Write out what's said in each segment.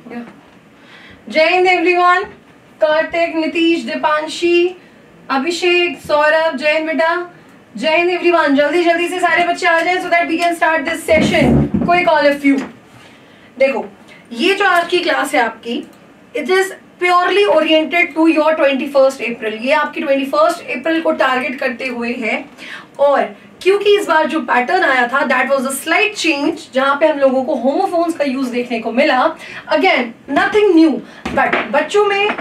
जय हिंद एवरीवन। कार्तिक, नीतीश, दीपांशी, अभिषेक, सौरभ, जय हिंद बेटा। जय हिंद एवरीवन। जल्दी जल्दी से सारे बच्चे आ जाएं so that we can start this session. Quick all of you. देखो, ये जो आज की क्लास है आपकी, it is purely oriented to your 21 April. ये आपकी 21 अप्रैल को टारगेट करते हुए है। और क्योंकि इस बार जो पैटर्न आया था that was a slight change, जहां पे हम लोगों को होमोफोन्स का यूज देखने को मिला। अगेन नथिंग न्यू, बट बच्चों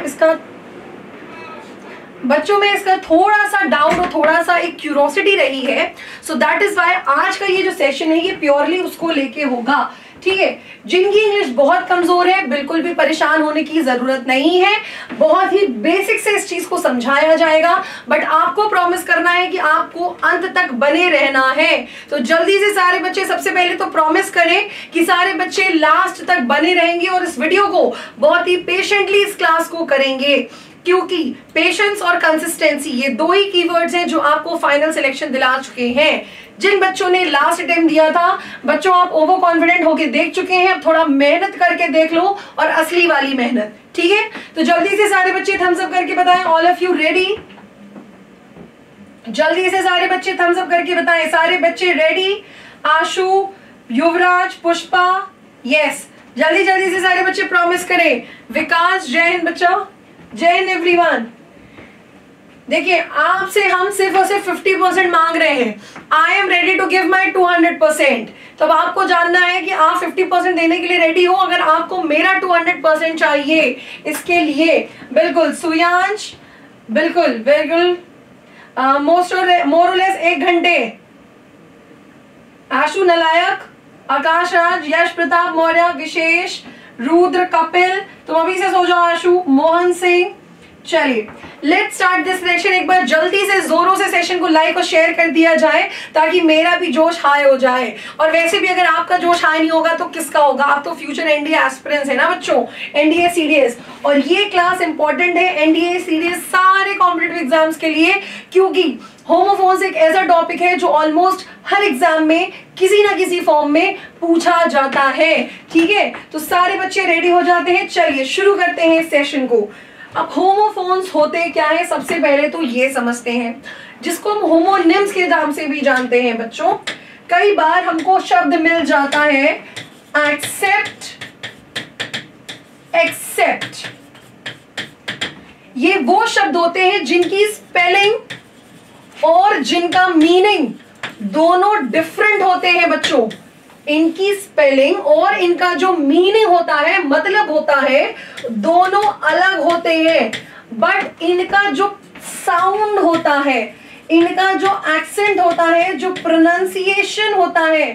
में इसका थोड़ा सा डाउट और थोड़ा सा एक क्यूरोसिटी रही है। सो दैट इज वाई आज का ये जो सेशन है ये प्योरली उसको लेके होगा। ठीक है, जिनकी इंग्लिश बहुत कमजोर है बिल्कुल भी परेशान होने की जरूरत नहीं है। बहुत ही बेसिक से इस चीज को समझाया जाएगा, बट आपको प्रॉमिस करना है कि आपको अंत तक बने रहना है। तो जल्दी से सारे बच्चे सबसे पहले तो प्रॉमिस करें कि सारे बच्चे लास्ट तक बने रहेंगे और इस वीडियो को बहुत ही पेशेंटली इस क्लास को करेंगे, क्योंकि पेशेंस और कंसिस्टेंसी ये दो ही कीवर्ड्स हैं जो आपको फाइनल सिलेक्शन दिला चुके हैं। जिन बच्चों ने लास्ट अटेम्प्ट दिया था, बच्चों आप ओवर कॉन्फिडेंट होके देख चुके हैं, अब थोड़ा मेहनत करके देख लो और असली वाली मेहनत। ठीक है, तो जल्दी से सारे बच्चे थम्स अप करके बताएं, ऑल ऑफ यू रेडी? जल्दी से सारे बच्चे थम्स अप करके बताएं, सारे बच्चे रेडी? आशु, युवराज, पुष्पा, यस। जल्दी जल्दी से सारे बच्चे प्रॉमिस करें। विकास, जय हिंद बच्चा। जय हिंद एवरीवन। देखिए, आपसे हम सिर्फ और सिर्फ 50% मांग रहे हैं। I am ready to give my 200%। तो अब आपको जानना है कि आप 50% देने के लिए रेडी हो। अगर आपको मेरा 200% चाहिए, इसके लिए बिल्कुल सुयांश, बिल्कुल बिल्कुल मोरलेस 1 घंटे। आशु नालायक, आकाश राज, यश प्रताप मौर्य, विशेष, रुद्र, कपिल, तुम अभी से सो जाओ। आशु, मोहन सिंह। चलिए लेट्स स्टार्ट दिस सेशन। एक बार जल्दी से जोरों से सेशन को लाइक और शेयर कर दिया जाए ताकि मेरा भी जोश हाई हो जाए। और वैसे भी अगर आपका जोश हाई नहीं होगा तो किसका होगा? आप तो फ्यूचर एनडीए एस्पिरेंट्स है ना बच्चों, एनडीए सीडीएस। और ये क्लास इंपॉर्टेंट है एनडीए सीडीएस सारे कॉम्पिटिटिव एग्जाम्स के लिए, क्योंकि होमोफोन्स एक ऐसा टॉपिक है जो ऑलमोस्ट हर एग्जाम में किसी ना किसी फॉर्म में पूछा जाता है। ठीक है, तो सारे बच्चे रेडी हो जाते हैं। चलिए शुरू करते हैं इस सेशन को। अब होमोफोन्स होते क्या है, सबसे पहले तो ये समझते हैं, जिसको हम होमोनिम्स के नाम से भी जानते हैं बच्चों। कई बार हमको शब्द मिल जाता है एक्सेप्ट, एक्सेप्ट। ये वो शब्द होते हैं जिनकी स्पेलिंग और जिनका मीनिंग दोनों डिफरेंट होते हैं बच्चों। इनकी स्पेलिंग और इनका जो मीनिंग होता है, मतलब होता है, दोनों अलग होते हैं। बट इनका जो साउंड होता है, इनका जो एक्सेंट होता है, जो प्रोनाउंसिएशन होता है,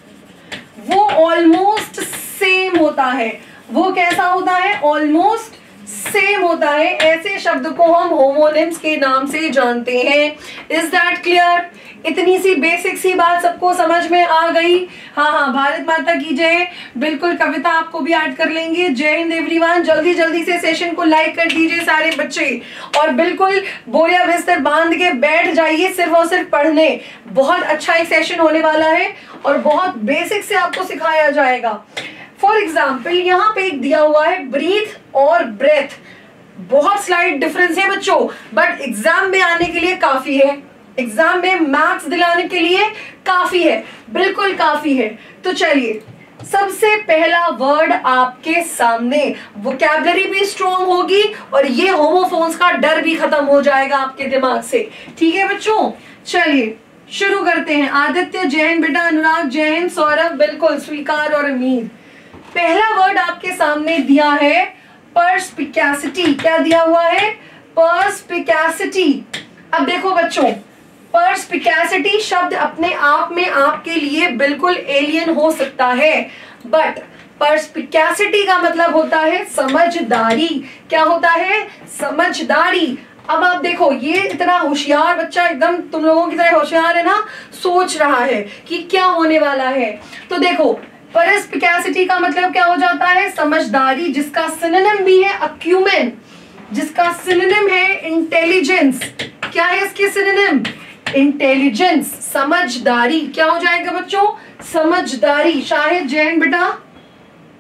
वो ऑलमोस्ट सेम होता है। वो कैसा होता है? ऑलमोस्ट सेम होता है। ऐसे शब्द को हम होमोनिम्स के नाम से जानते हैं। Is that clear? इतनी सी बेसिक सी बात सबको समझ में आ गई? हाँ, भारत माता की जय। बिल्कुल, कविता आपको भी ऐड कर लेंगे। जय हिंद एवरीवन। जल्दी जल्दी से सेशन को लाइक कर दीजिए सारे बच्चे, और बिल्कुल बोरिया बिस्तर बांध के बैठ जाइए सिर्फ और सिर्फ पढ़ने। बहुत अच्छा एक सेशन होने वाला है और बहुत बेसिक से आपको सिखाया जाएगा। फॉर एग्जाम्पल यहाँ पे एक दिया हुआ है ब्रीथ और ब्रेथ। बहुत स्लाइड डिफरेंस है बच्चों, बट एग्जाम में आने के लिए काफी है, एग्जाम में मार्क्स दिलाने के लिए काफी है, बिल्कुल काफी है। तो चलिए, सबसे पहला वर्ड आपके सामने, वोकैबुलरी भी स्ट्रॉन्ग होगी और ये होमोफोन्स का डर भी खत्म हो जाएगा आपके दिमाग से। ठीक है बच्चों, चलिए शुरू करते हैं। आदित्य, जय हिंद बेटा। अनुराग, जय हिंद। सौरभ, बिल्कुल स्वीकार और उम्मीद। पहला वर्ड आपके सामने दिया है पर्स्पिकैसिटी। क्या दिया हुआ है? पर्स्पिकैसिटी। अब देखो बच्चों, पर्स्पिकैसिटी शब्द अपने आप में आपके लिए बिल्कुल एलियन हो सकता है, बट पर्स्पिकैसिटी का मतलब होता है समझदारी। क्या होता है? समझदारी। अब आप देखो, ये इतना होशियार बच्चा, एकदम तुम लोगों की तरह होशियार है ना, सोच रहा है कि क्या होने वाला है। तो देखो, पर्स्पिकैसिटी का मतलब क्या हो जाता है? समझदारी, जिसका सिनोनिम भी है अक्यूमेन, जिसका सिनोनिम है इंटेलिजेंस। क्या है इसके सिनोनिम? इंटेलिजेंस, समझदारी। क्या हो जाएगा बच्चों? समझदारी। शाहिद, जैन बेटा।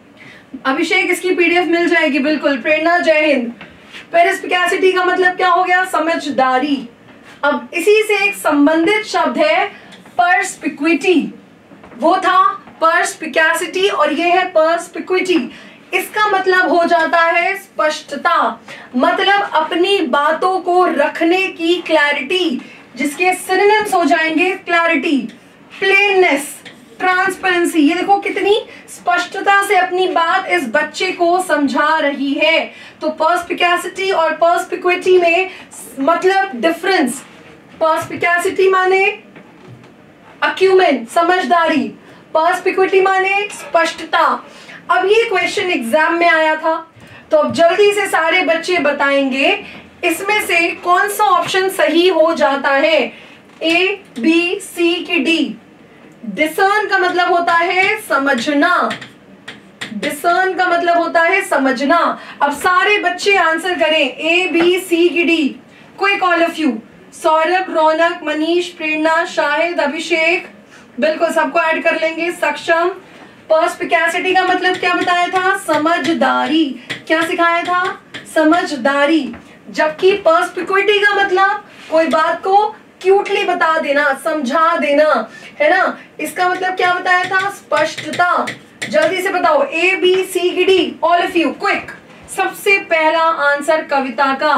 अभिषेक इसकी पीडीएफ मिल जाएगी बिल्कुल। प्रेरणा जय हिंद। पेरिस्पिकेसिटी का मतलब क्या हो गया? समझदारी। अब इसी से एक संबंधित शब्द है पर्सपिक्विटी। वो था पर्सपिकेसिटी और ये है पर्सपिक्विटी। इसका मतलब हो जाता है स्पष्टता, मतलब अपनी बातों को रखने की क्लैरिटी, जिसके सिनोनिम्स हो जाएंगे क्लैरिटी, प्लेननेस, ट्रांसपेरेंसी। ये देखो कितनी स्पष्टता से अपनी बात इस बच्चे को समझा रही है। तो पर्सपिकेसिटी और पर्सपिक्विटी में मतलब डिफरेंस। पर्सपिकेसिटी माने अक्यूमेन, समझदारी, पर्सपिक्विटी माने स्पष्टता। अब ये क्वेश्चन एग्जाम में आया था, तो अब जल्दी से सारे बच्चे बताएंगे इसमें से कौन सा ऑप्शन सही हो जाता है। ए, बी, सी की डी। डिसर्न का मतलब होता है समझना। डिसर्न का मतलब होता है समझना। अब सारे बच्चे आंसर करें ए, बी, सी की D. Quick all of you. Saurabh, Raunak, Manish, Prerna, Shahid, Abhishek, बिल्कुल सबको ऐड कर लेंगे। सक्षम। पर्सपिकेसिटी का मतलब क्या बताया था? समझदारी। क्या सिखाया था? समझदारी। जबकि पर्सपिक्विटी का मतलब कोई बात को क्यूटली बता देना, समझा देना, है ना। इसका मतलब क्या बताया था? स्पष्टता। जल्दी से बताओ ए, बी, सी की D, all of you quick. सबसे पहला आंसर कविता का।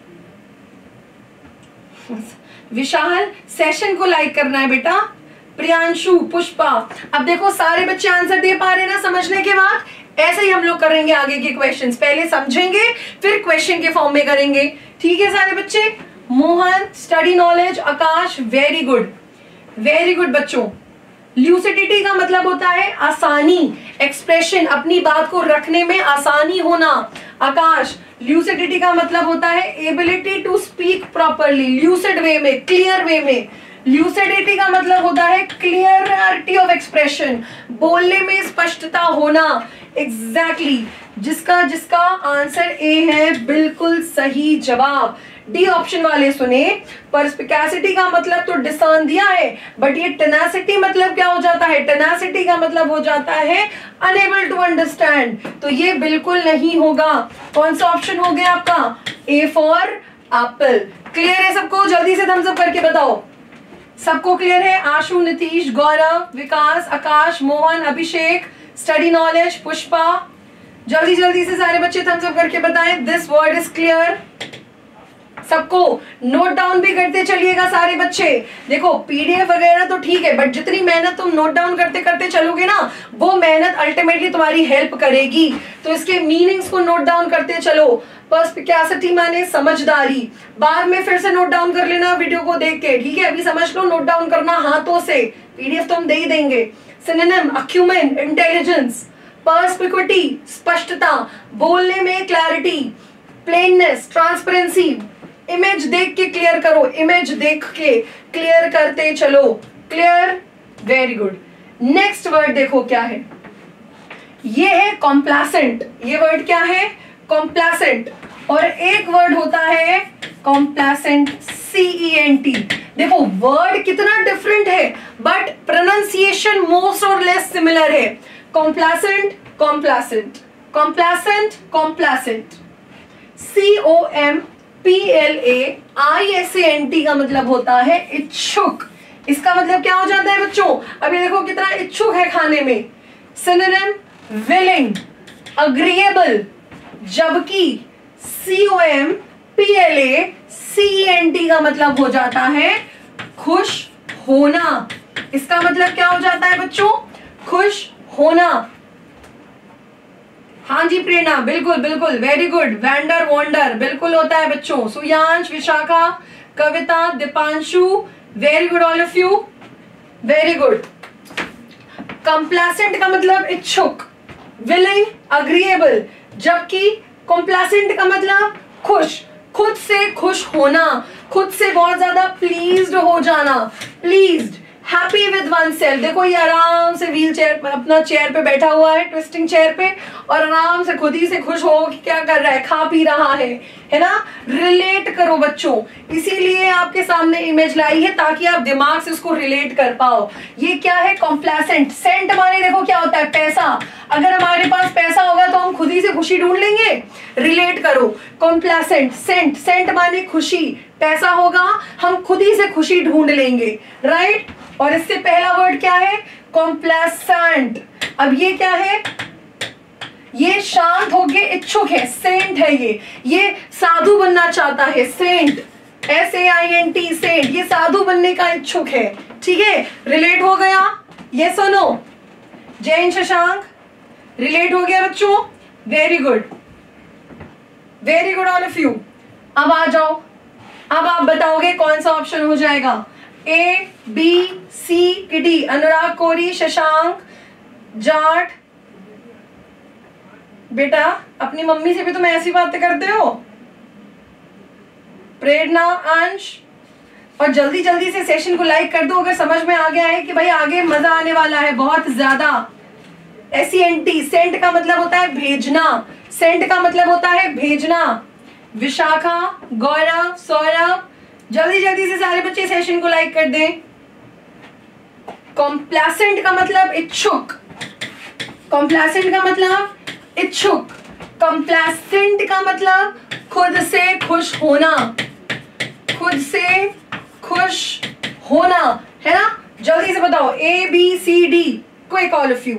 विशाल, सेशन को लाइक करना है बेटा। प्रियांशु, पुष्पा। अब देखो सारे बच्चे आंसर दे पा रहे हैं ना समझने के बाद। ऐसे ही हम लोग करेंगे आगे के क्वेश्चंस। पहले समझेंगे फिर क्वेश्चन के फॉर्म में करेंगे। ठीक है सारे बच्चे। Mohan, study knowledge. Akash, very good, very good बच्चों। ल्यूसिडिटी का मतलब होता है आसानी, एक्सप्रेशन, अपनी बात को रखने में आसानी होना। आकाश, ल्यूसिडिटी का मतलब होता है ability to speak properly, lucid way में, क्लियर वे में। ल्यूसिडिटी का मतलब होता है क्लियरिटी ऑफ एक्सप्रेशन, बोलने में स्पष्टता होना। एग्जैक्टली जिसका जिसका आंसर ए है बिल्कुल सही जवाब। डी ऑप्शन वाले सुने। पर्सपिकेसिटी का मतलब तो डिसर्न दिया है, बट ये टेनासिटी मतलब क्या हो जाता है? टेनासिटी का मतलब हो जाता है अनेबल टू अंडरस्टैंड। तो ये बिल्कुल नहीं होगा। कौन सा ऑप्शन हो गया आपका? ए फॉर एप्पल। क्लियर है सबको? जल्दी से थम्स अप करके बताओ। सबको क्लियर है? Ashu, Nitish, Gaurav, Vikas, Akash, Mohan, Abhishek, study knowledge, Pushpa. जल्दी जल्दी से सारे बच्चे थम्स अप करके बताएं दिस वर्ड इज क्लियर। सबको नोट डाउन भी करते चलिएगा सारे बच्चे। देखो पीडीएफ वगैरह तो ठीक है, बट जितनी मेहनत तुम नोट डाउन करते करते चलोगे ना, वो मेहनत अल्टीमेटली तुम्हारी हेल्प करेगी। तो इसके मीनिंग्स को नोट डाउन करते चलो। पर्सपिकेसिटी माने समझदारी। बाद में फिर से नोट डाउन कर लेना वीडियो को देख के, ठीक है। अभी समझ लो, नोट डाउन करना हाथों से, पीडीएफ तो हम दे ही देंगे। Synonym अक्यूमेन, intelligence. पर्सपिक्विटी स्पष्टता, बोलने में क्लैरिटी। Plainness transparency. इमेज देख के क्लियर करो, इमेज देख के क्लियर करते चलो। Clear, very good. Next word देखो क्या है, ये है कॉम्प्लासेंट। ये वर्ड क्या है? कॉम्प्लासेंट। और एक वर्ड होता है कॉम्प्लासेंट, CENT। देखो वर्ड कितना डिफरेंट है, बट प्रोनाउंसिएशन मोस्ट और लेस सिमिलर है। कॉम्प्लासेंट, कॉम्प्लासेंट, कॉम्प्लासेंट, कॉम्प्लासेंट। COMPLAISANT का मतलब होता है इच्छुक। इसका मतलब क्या हो जाता है बच्चों? अभी देखो कितना इच्छुक है खाने में। Synonym willing, agreeable. जबकि COMPLACENT का मतलब हो जाता है खुश होना। इसका मतलब क्या हो जाता है बच्चों? खुश होना। हाँ जी प्रेरणा, बिल्कुल बिल्कुल, वेरी गुड। वैंडर वॉन्डर बिल्कुल होता है बच्चों। Suyansh, Vishakha, Kavita, Deepanshu, very good all of you, very good. Complacent का मतलब इच्छुक, विलिंग, अग्रीएबल। जबकि कंप्लासेंट का मतलब खुश, खुद से खुश होना, खुद से बहुत ज्यादा प्लीज्ड हो जाना, pleased, happy with oneself, देखो ये आराम से व्हील चेयर अपना चेयर पे बैठा हुआ है, ट्विस्टिंग चेयर पे, और आराम से खुद ही से खुश हो कि क्या कर रहा है, खा पी रहा है ना। रिलेट करो बच्चों, इसीलिए आपके सामने इमेज लाई है ताकि आप दिमाग से उसको रिलेट कर पाओ। ये क्या है, कॉम्प्लेसेंट। सेंट माने देखो क्या होता है, पैसा। अगर हमारे पास पैसा होगा तो हम खुद ही से खुशी ढूंढ लेंगे। रिलेट करो, कॉम्प्लेसेंट, सेंट, सेंट माने खुशी, पैसा होगा हम खुद ही से खुशी ढूंढ लेंगे, राइट। और इससे पहला वर्ड क्या है, कॉम्प्लेसेंट। अब ये क्या है, ये शांत होके इच्छुक है, सेंट है ये साधु बनना चाहता है, सेंट, SAINT, सेंट, ये साधु बनने का इच्छुक है, ठीक है। रिलेट हो गया, ये सुनो जैन शशांक, रिलेट हो गया बच्चों, very good, very good all of you. अब आ जाओ, अब आप बताओगे कौन सा ऑप्शन हो जाएगा, ABCD, अनुराग कोरी, शशांक, जाट। बेटा अपनी मम्मी से भी तुम ऐसी बातें करते हो, प्रेरणा, अंश। और जल्दी जल्दी से सेशन को लाइक कर दो अगर समझ में आ गया है कि भाई आगे मजा आने वाला है बहुत ज्यादा। SENT, सेंट का मतलब होता है भेजना, सेंट का मतलब होता है भेजना। विशाखा, गौरव, सौरभ, जल्दी जल्दी से सारे बच्चे सेशन को लाइक कर दें। कॉम्प्लेसेंट का मतलब इच्छुक, कॉम्प्लेसेंट का मतलब इच्छुक, कॉम्प्लेसेंट का मतलब खुद से खुश होना, खुद से खुश होना, है ना। जल्दी से बताओ, ABCD, quick all of you.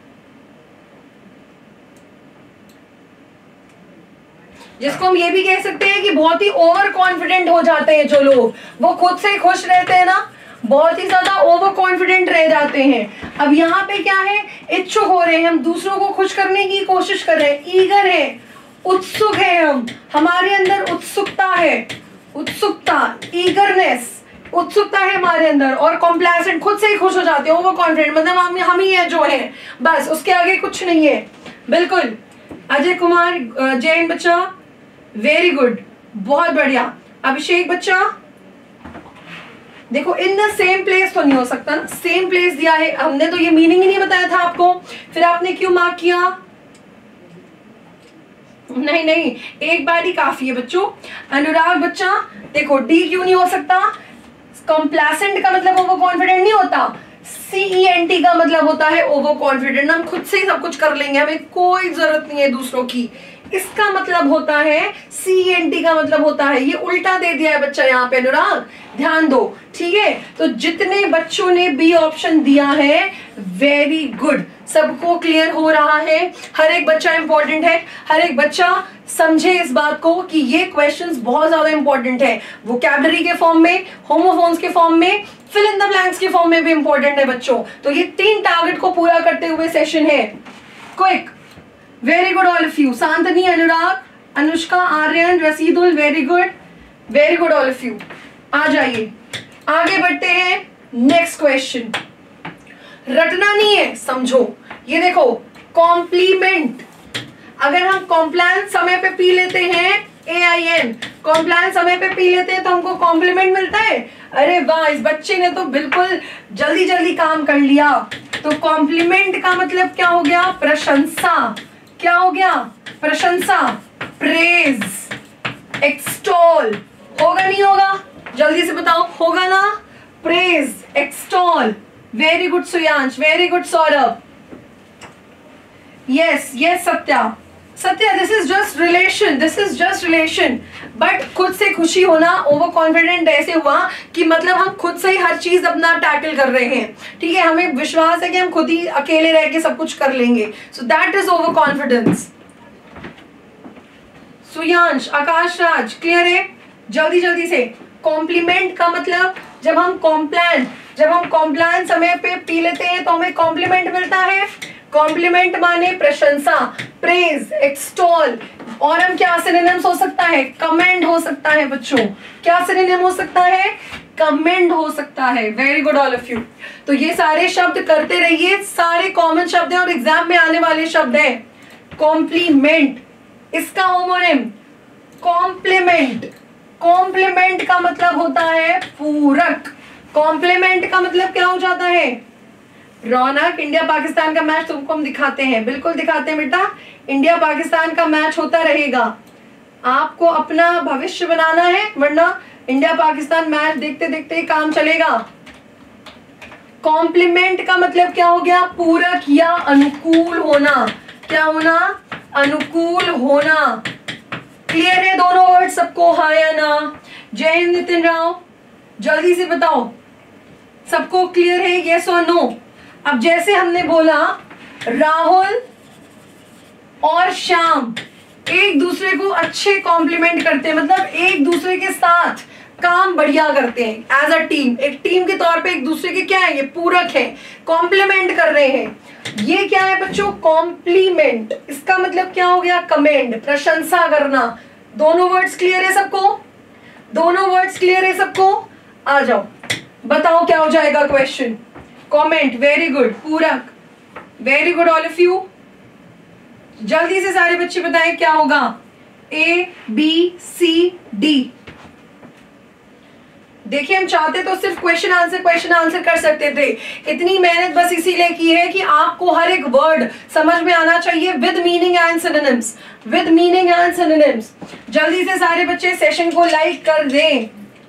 जिसको हम ये भी कह सकते हैं कि बहुत ही ओवर कॉन्फिडेंट हो जाते हैं जो लोग, वो खुद से खुश रहते हैं ना, बहुत ही ज्यादा ओवर कॉन्फिडेंट रह जाते हैं। अब यहाँ पे क्या है, इच्छुक हो रहे हैं हम, दूसरों को खुश करने की कोशिश कर रहे हैं, ईगर है, उत्सुक है हम, हमारे अंदर उत्सुकता है, उत्सुकता, ईगरनेस, उत्सुकता है हमारे अंदर। और कॉम्प्लेसेंट, खुद से ही खुश हो जाते हैं, ओवर कॉन्फिडेंट, मतलब हम ही है जो है, बस उसके आगे कुछ नहीं है। बिल्कुल अजय कुमार, जैन बच्चा, वेरी गुड, बहुत बढ़िया। अभिषेक बच्चा, देखो इन द सेम प्लेस तो नहीं हो सकता ना, सेम प्लेस दिया है, हमने तो ये मीनिंग ही नहीं बताया था आपको, फिर आपने क्यों मार्क किया। नहीं नहीं, एक बार ही काफी है बच्चों। अनुराग बच्चा, देखो डी क्यों नहीं हो सकता, कॉम्प्लेसेंट का मतलब ओवर कॉन्फिडेंट नहीं होता, CENT का मतलब होता है ओवर कॉन्फिडेंट, हम खुद से ही सब कुछ कर लेंगे, हमें कोई जरूरत नहीं है दूसरों की, इसका मतलब होता है CENT का मतलब होता है, ये उल्टा दे दिया है बच्चा यहाँ पे, अनुराग ध्यान दो, ठीक है। तो जितने बच्चों ने बी ऑप्शन दिया है, वेरी गुड, सबको क्लियर हो रहा है, हर एक बच्चा इंपॉर्टेंट है, हर एक बच्चा समझे इस बात को कि ये क्वेश्चंस बहुत ज्यादा इंपॉर्टेंट है, वोकैबुलरी के फॉर्म में, होमोफोन्स के फॉर्म में, फिल इन द ब्लैंक्स के फॉर्म में भी इंपॉर्टेंट है बच्चों। तो ये 3 टारगेट को पूरा करते हुए सेशन है, quick, very good all of you. Shantani, Anurag, Anushka, Aryan, Rasidul, very good all of you. आ जाइए, आगे बढ़ते हैं, नेक्स्ट क्वेश्चन। रटना नहीं है, समझो, ये देखो कॉम्प्लीमेंट, अगर हम कॉम्प्लान समय पे पी लेते हैं, AIN, कॉम्प्लान समय पे पी लेते हैं तो हमको कॉम्प्लीमेंट मिलता है। अरे वाह, इस बच्चे ने तो बिल्कुल जल्दी जल्दी काम कर लिया। तो कॉम्प्लीमेंट का मतलब क्या हो गया, प्रशंसा, क्या हो गया, प्रशंसा, प्रेज, एक्सटॉल, होगा नहीं होगा, जल्दी से बताओ, होगा ना, praise, extol, very good Suyansh, very good Saurabh, yes yes Satya, Satya this is just relation, this is just relation, but खुद से खुशी होना, ओवर कॉन्फिडेंट ऐसे हुआ कि मतलब हम खुद से ही हर चीज अपना टैकल कर रहे हैं, ठीक है, हमें विश्वास है कि हम खुद ही अकेले रह के सब कुछ कर लेंगे, so that is over confidence. Suyansh, Akash Raj, clear है, जल्दी जल्दी से। कॉम्प्लीमेंट का मतलब जब हम कॉम्प्लान समय पे पी लेते हैं तो हमें कॉम्प्लीमेंट मिलता है, कॉम्प्लीमेंट माने प्रशंसा, प्रेज, एक्सटॉल, और हम क्या सिनोनिम्स हो सकता है, कमेंड हो सकता है बच्चों, क्या सिनोनिम हो सकता है, कमेंड हो सकता है, very good all of you. तो ये सारे शब्द करते रहिए, सारे कॉमन शब्द हैं और एग्जाम में आने वाले शब्द हैं। कॉम्प्लीमेंट, इसका होमोनिम कॉम्प्लीमेंट, कॉम्प्लीमेंट का मतलब होता है पूरक, कॉम्प्लीमेंट का मतलब क्या हो जाता है? रौनक, इंडिया पाकिस्तान का मैच तुमको हम दिखाते हैं, बिल्कुल दिखाते हैं बेटा, इंडिया पाकिस्तान का मैच होता रहेगा, आपको अपना भविष्य बनाना है, वरना इंडिया पाकिस्तान मैच देखते देखते ही काम चलेगा। कॉम्प्लीमेंट का मतलब क्या हो गया? पूरक या अनुकूल होना। क्या होना? अनुकूल होना। क्लियर है दोनों वर्ड सबको, हाँ या ना? जय हिंद नितिन राव, जल्दी से बताओ सबको क्लियर है, यस और नो? अब जैसे हमने बोला राहुल और श्याम एक दूसरे को अच्छे कॉम्प्लीमेंट करते हैं, मतलब एक दूसरे के साथ काम बढ़िया करते हैं एज अ टीम, एक टीम के तौर पे एक दूसरे के क्या है, ये पूरक है, कॉम्प्लीमेंट कर रहे हैं। ये क्या है बच्चों? कॉम्प्लीमेंट। इसका मतलब क्या हो गया? कमेंड, प्रशंसा करना। दोनों वर्ड्स क्लियर है सबको? दोनों वर्ड्स क्लियर है सबको? आ जाओ बताओ क्या हो जाएगा क्वेश्चन। Comment, very good. पूरक, very good all of you. जल्दी से सारे बच्चे बताएं क्या होगा? A B C D. देखिए हम चाहते तो सिर्फ क्वेश्चन आंसर कर सकते थे, इतनी मेहनत बस इसीलिए की है कि आपको हर एक वर्ड समझ में आना चाहिए with meaning and synonyms, with meaning and synonyms. जल्दी से सारे बच्चे सेशन को लाइक कर दें।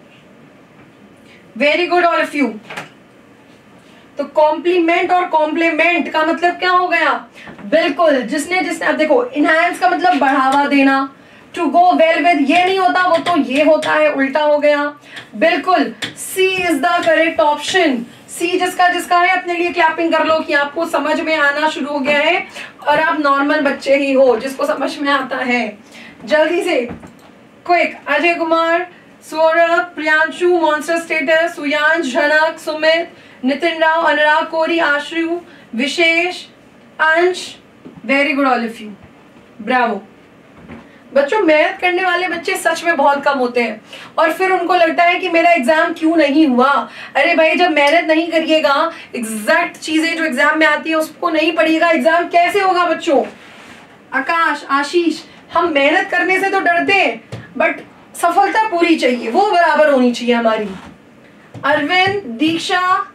Very good all of you. तो कॉम्प्लीमेंट और कॉम्प्लीमेंट का मतलब क्या हो गया? बिल्कुल, जिसने अब देखो, इनहैंस का मतलब बढ़ावा देना, टू गो वेल विद ये नहीं होता, वो तो ये होता है, उल्टा हो गया। बिल्कुल, C is the correct option. C जिसका है अपने लिए क्लैपिंग कर लो कि आपको समझ में आना शुरू हो गया है और आप नॉर्मल बच्चे ही हो जिसको समझ में आता है। जल्दी से quick, Ajay Kumar, Saurabh, Priyanshu, monster status, Suyansh, Jhanak, Sumit, Nitin Rao, Anurag Kori, Ashru, Vishesh, Ansh, very good all of you, bravo. बच्चों मेहनत करने वाले बच्चे सच में बहुत कम होते हैं और फिर उनको लगता है कि मेरा एग्जाम क्यों नहीं हुआ। अरे भाई, जब मेहनत नहीं करिएगा, एग्जैक्ट चीजें जो एग्जाम में आती है उसको नहीं पढ़िएगा, एग्जाम कैसे होगा बच्चों? आकाश, आशीष, हम मेहनत करने से तो डरते हैं बट सफलता पूरी चाहिए, वो बराबर होनी चाहिए हमारी। अरविंद, दीक्षा,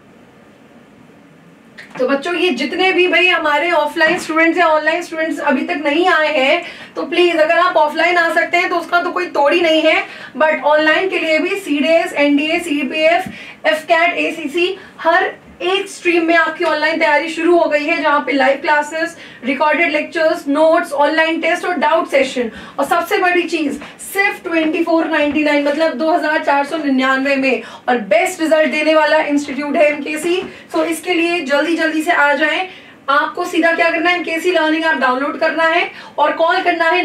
तो बच्चों ये जितने भी भाई हमारे ऑफलाइन स्टूडेंट्स या ऑनलाइन स्टूडेंट्स अभी तक नहीं आए हैं, तो प्लीज अगर आप ऑफलाइन आ सकते हैं तो उसका तो कोई तोड़ ही नहीं है, बट ऑनलाइन के लिए भी CDS, NDA, CPF, AFCAT, ACC, हर एक स्ट्रीम में आपकी ऑनलाइन तैयारी शुरू हो गई है, जहां पे live classes, recorded lectures, notes, online test और डाउट सेशन, और सबसे बड़ी चीज सिर्फ 2499 मतलब 2499 में, और बेस्ट रिजल्ट देने वाला इंस्टीट्यूट है एमकेसी। सो इसके लिए जल्दी जल्दी से आ जाएं। आपको सीधा क्या करना है, एमकेसी लर्निंग ऐप डाउनलोड करना है और कॉल करना है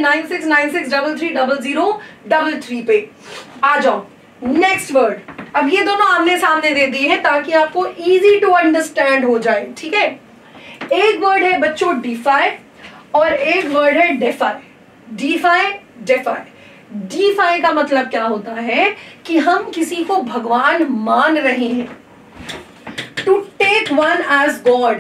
9696330033 पे। आ जाओ नेक्स्ट वर्ड। अब ये दोनों आमने सामने दे दिए हैं ताकि आपको इजी टू अंडरस्टैंड हो जाए, ठीक है। एक वर्ड है बच्चों डीफाई और एक वर्ड है डेफाई। DeFi, defy. डीफाई का मतलब क्या होता है कि हम किसी को भगवान मान रहे हैं। To take one as god,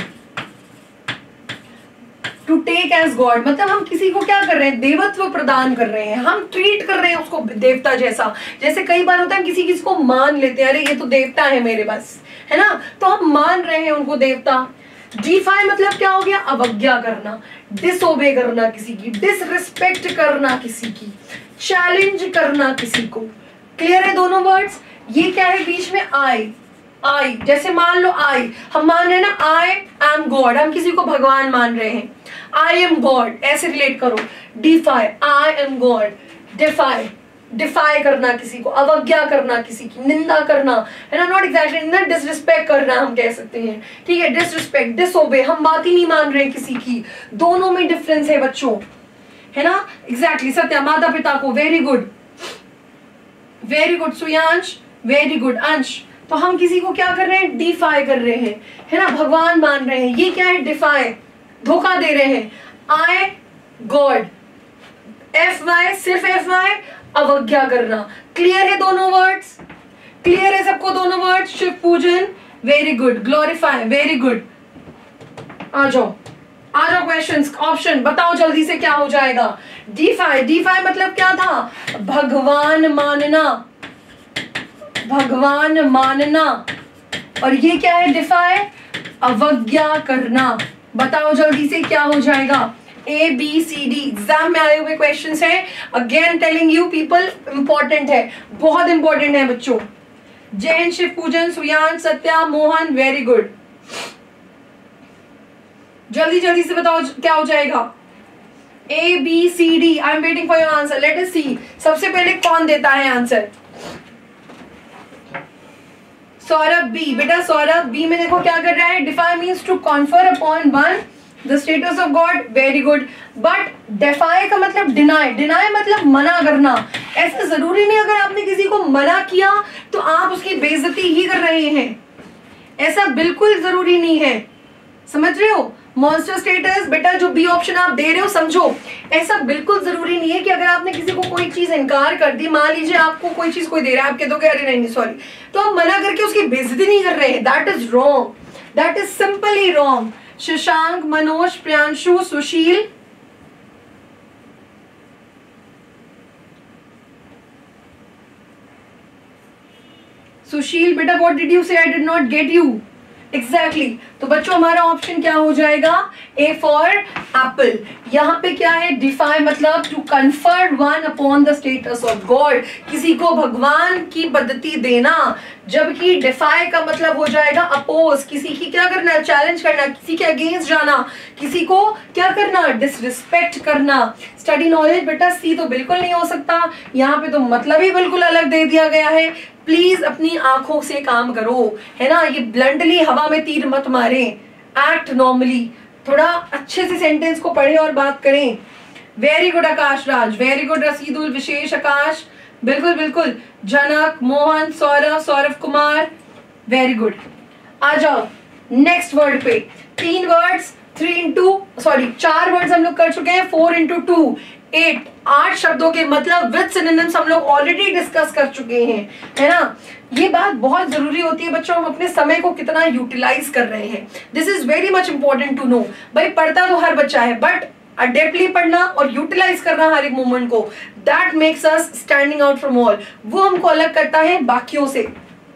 to take as god मतलब हम किसी को क्या कर रहे हैं, देवत्व प्रदान कर रहे हैं, हम ट्रीट कर रहे हैं उसको देवता जैसा। जैसे कई बार होता है हम किसी को मान लेते हैं, अरे ये तो देवता है मेरे बस, है ना, तो हम मान रहे हैं उनको देवता। डिफाई मतलब क्या हो गया, अवज्ञा करना, डिसओबे करना किसी की, डिसरिस्पेक्ट करना किसी की, चैलेंज करना किसी को। क्लियर है दोनों वर्ड्स। ये क्या है बीच में आई, आई जैसे मान लो आई, हम मान रहे हैं ना आई एम गॉड, हम किसी को भगवान मान रहे हैं, आई एम गॉड ऐसे रिलेट करो। Deify, I am god, deify, deify करना किसी को, अवज्ञा करना किसी की, निंदा करना, है ना, नॉट एग्जैक्टली ना, डिसरिस्पेक्ट करना हम कह सकते हैं, ठीक है। डिसरिस्पेक्ट, डिसओबे, हम बात ही नहीं मान रहे किसी की, दोनों में डिफरेंस है बच्चों, है ना। एग्जैक्टली सत्या, माता पिता को, very good, very good Suyansh, very good Ansh. तो हम किसी को क्या कर रहे हैं, डिफाई कर रहे हैं, है ना, भगवान मान रहे हैं। ये क्या है, डिफाई, धोखा दे रहे हैं। आई गॉड, एफ वाई, सिर्फ एफ वाई, अवज्ञा करना। क्लियर है दोनों वर्ड्स, क्लियर है सबको दोनों words. Shiv Pujan, very good, glorify, very good. आ जाओ आ जाओ, क्वेश्चंस, ऑप्शन बताओ जल्दी से क्या हो जाएगा। डिफाई, डिफाई मतलब क्या था, भगवान मानना, भगवान मानना, और ये क्या है? डिफाई, अवज्ञा करना। बताओ जल्दी से क्या हो जाएगा? A B C D exam में आए हुए क्वेश्चंस हैं। Again telling you people, important है, बहुत इंपॉर्टेंट है बच्चों। Jain, Shiv Pujan, Suyan, Satya, Mohan, very good. जल्दी जल्दी से बताओ क्या हो जाएगा? A B C D, I am waiting for your answer. Let us see सबसे पहले कौन देता है आंसर? सौरभ बी। बेटा सौरभ बी में देखो क्या कर रहा है? Deify means to confer upon one the status of god, very good. But defy का मतलब डिनाई, डिनाई मतलब मना करना। ऐसा जरूरी नहीं अगर आपने किसी को मना किया तो आप उसकी बेइज्जती ही कर रहे हैं, ऐसा बिल्कुल जरूरी नहीं है, समझ रहे हो? मॉन्स्टर स्टेटस बेटा जो बी ऑप्शन आप दे रहे हो, समझो ऐसा बिल्कुल जरूरी नहीं है कि अगर आपने किसी को कोई चीज इनकार कर दी, मान लीजिए आपको कोई चीज कोई दे रहा है, आप कह दोगे अरे नहीं सॉरी, तो आप मना करके उसकी बेइज्जती नहीं कर रहे हैं। That is wrong, that is simply wrong. Shashank, Manoj, Priyanshu, Sushil, Sushil बेटा what did you say? I did not get you exactly. तो बच्चों हमारा ऑप्शन क्या हो जाएगा? A for apple. यहाँ पे क्या है? डिफाई मतलब to confer one upon the status of god, किसी को भगवान की पद्धति देना। जबकि डिफाई का मतलब हो जाएगा अपोज, किसी की क्या करना? चैलेंज करना, किसी के अगेंस्ट जाना, किसी को क्या करना? डिसरिस्पेक्ट करना। स्टडी नॉलेज बेटा सी तो बिल्कुल नहीं हो सकता, यहाँ पे तो मतलब ही बिल्कुल अलग दे दिया गया है। प्लीज अपनी आंखों से काम करो, है ना? ये ब्लंटली हवा में तीर मत मारे, एक्ट नॉर्मली, थोड़ा अच्छे से सेंटेंस को पढ़े और बात करें। Very good Akash Raj, very good Rasidul, Vishesh, Akash, बिल्कुल बिल्कुल। Janak, Mohan, Saurabh, Saurabh Kumar, very good. आ जाओ नेक्स्ट वर्ड पे। 3 वर्ड्स, 4 वर्ड्स हम लोग कर चुके हैं। 4 into 2 8 शब्दों के मतलब विद सिनोनिम्स हम लोग ऑलरेडी डिस्कस कर चुके हैं, है ना? ये बात बहुत जरूरी होती है बच्चों, हम अपने समय को कितना यूटिलाइज कर रहे हैं। This is very much important to know. भाई पढ़ता तो हर बच्चा है, बट अडेप्टली पढ़ना और यूटिलाइज करना हर एक मोमेंट को, that makes us standing out from all, वो हमको अलग करता है बाकियों से।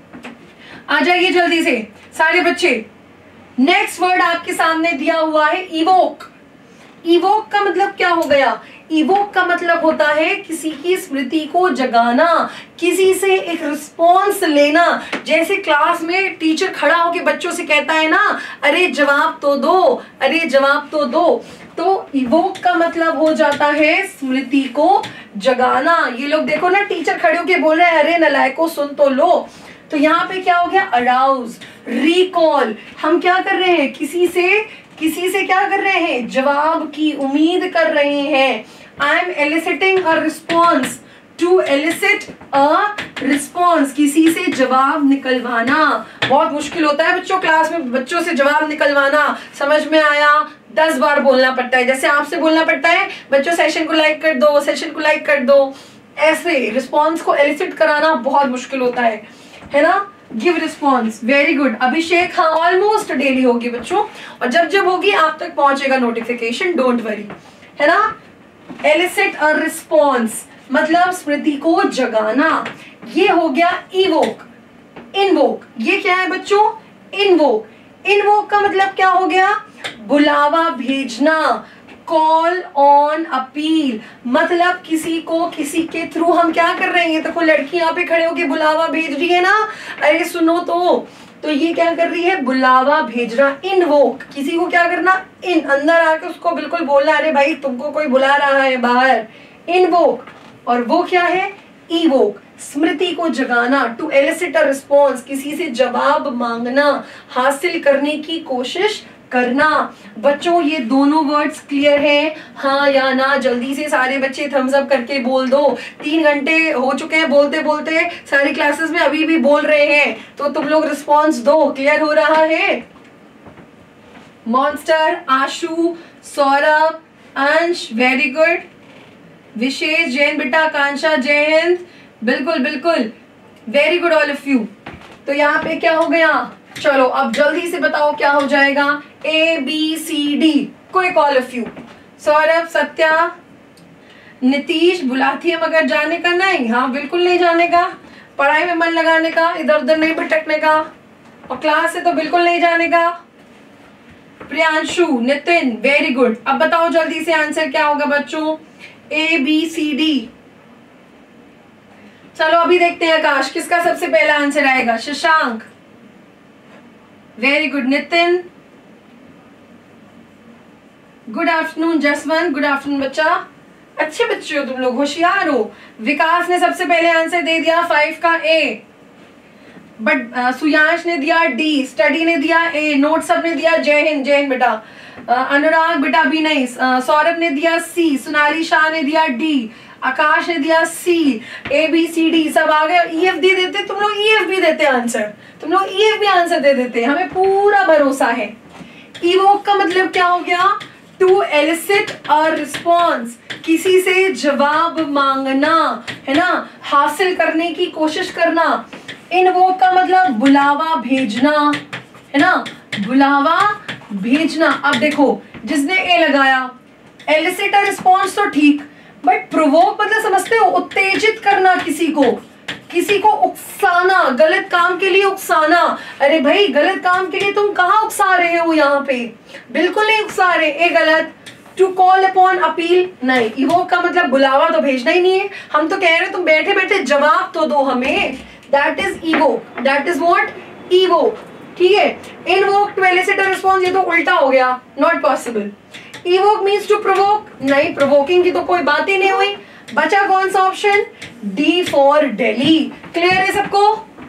आ जाइए जल्दी से सारे बच्चे। नेक्स्ट वर्ड आपके सामने दिया हुआ है इवोक। इवोक का मतलब क्या हो गया? इवोक का मतलब होता है किसी की स्मृति को जगाना, किसी से एक रिस्पॉन्स लेना। जैसे क्लास में टीचर खड़ा होकर बच्चों से कहता है ना, अरे जवाब तो दो, अरे जवाब तो दो। तो इवोक का मतलब हो जाता है स्मृति को जगाना। ये लोग देखो ना, टीचर खड़े होकर बोल रहे हैं अरे नलायको सुन तो लो। तो यहाँ पे क्या हो गया? Arouse, recall. हम क्या कर रहे हैं? किसी से क्या कर रहे हैं? जवाब की उम्मीद कर रहे हैं। I am eliciting a response, to elicit a response, किसी से जवाब निकलवाना। बहुत मुश्किल होता है बच्चों, क्लास में बच्चों से जवाब निकलवाना। समझ में आया? 10 बार बोलना पड़ता है, जैसे आपसे बोलना पड़ता है बच्चों सेशन को लाइक कर दो, सेशन को लाइक कर दो। ऐसे रिस्पॉन्स को एलिसिट कराना बहुत मुश्किल होता है ना? Give response, very good Abhishek. हाँ ऑलमोस्ट डेली होगी बच्चों, और जब जब होगी आप तक पहुंचेगा नोटिफिकेशन, डोंट वरी, है ना? एलिसिट अ रिस्पॉन्स मतलब स्मृति को जगाना। ये हो गया इवोक। इनवोक, ये क्या है बच्चों? इनवोक। इनवोक का मतलब क्या हो गया? बुलावा भेजना, कॉल ऑन अपील। मतलब किसी को किसी के थ्रू हम क्या कर रहे हैं? देखो लड़की यहाँ पे खड़े होके बुलावा भेज रही है ना, अरे सुनो तो ये क्या कर रही है? बुलावा भेज रहा। इनवोक, किसी को क्या करना? इन, अंदर आके उसको बिल्कुल बोलना, अरे भाई तुमको कोई बुला रहा है बाहर। इनवोक। और वो क्या है? इवोक, स्मृति को जगाना, टू एलिसिट अ रिस्पॉन्स, किसी से जवाब मांगना, हासिल करने की कोशिश करना। बच्चों ये दोनों वर्ड्स क्लियर है, हाँ या ना? जल्दी से सारे बच्चे थम्स अप करके बोल दो। 3 घंटे हो चुके हैं बोलते बोलते, सारी क्लासेस में अभी भी बोल रहे हैं, तो तुम लोग रिस्पॉन्स दो। क्लियर हो रहा है? मॉन्स्टर, आशु, सौरभ, अंश, वेरी गुड। विशेष, जैन बेटा, आकांक्षा, जय हिंद, बिल्कुल बिल्कुल, very good all of you. तो यहाँ पे क्या हो गया? चलो अब जल्दी से बताओ क्या हो जाएगा? A B C D, quick all of you. Saurabh, Satya, Nitish, बुलाती है मगर जाने का नहीं। हाँ बिल्कुल नहीं जाने का, पढ़ाई में मन लगाने का, इधर उधर नहीं भटकने का। और क्लास से तो बिल्कुल नहीं जाने का। Priyanshu, Nitin, very good. अब बताओ जल्दी से आंसर क्या होगा बच्चों? ABCD। चलो अभी देखते हैं आकाश किसका सबसे पहला आंसर आएगा। Shashank, very good. Nitin, good afternoon. Jaswant, good afternoon बच्चा, अच्छे बच्चे हो तुम लोग, होशियार हो। विकास ने सबसे पहले आंसर दे दिया 5 का A, बट सुयांश ने दिया D, स्टडी ने दिया A, नोट सब ने दिया जय हिंद। जय हिंद बेटा। अनुराग बेटा भी नहीं। सौरभ ने दिया C, सोनाली शाह ने दिया D, आकाश ने दिया C, ABCD सब आ गए। EF डी देते तुम लोग, EF भी देते आंसर, तुम लोग EF भी आंसर दे देते, हमें पूरा भरोसा है। इवोक का मतलब क्या हो गया? टू एलिसिट अ रिस्पॉन्स, किसी से जवाब मांगना, है ना, हासिल करने की कोशिश करना। इनवोक का मतलब बुलावा भेजना, है ना, बुलावा भेजना। अब देखो जिसने ए लगाया, एलिसिट अ रिस्पॉन्स तो ठीक, बट प्रोवोक मतलब समझते हो? उत्तेजित करना किसी को उकसाना, गलत काम के लिए उकसाना। अरे भाई गलत काम के लिए तुम कहाँ उकसा रहे हो? यहाँ पे बिल्कुल नहीं उकसा रहे, ए गलत। टू कॉल अपॉन, अपील नहीं। इवोक का मतलब बुलावा तो भेजना ही नहीं है, हम तो कह रहे तुम बैठे बैठे जवाब तो दो हमें। That is evoke, that is what? Evoke, ठीक है। Invoke to elicit a response, ये तो उल्टा हो गया, not possible. Evoke means to provoke, नहीं, प्रोवोकिंग की तो कोई बात ही नहीं हुई। बचा कौन सा option? D for Delhi. Clear है सबको?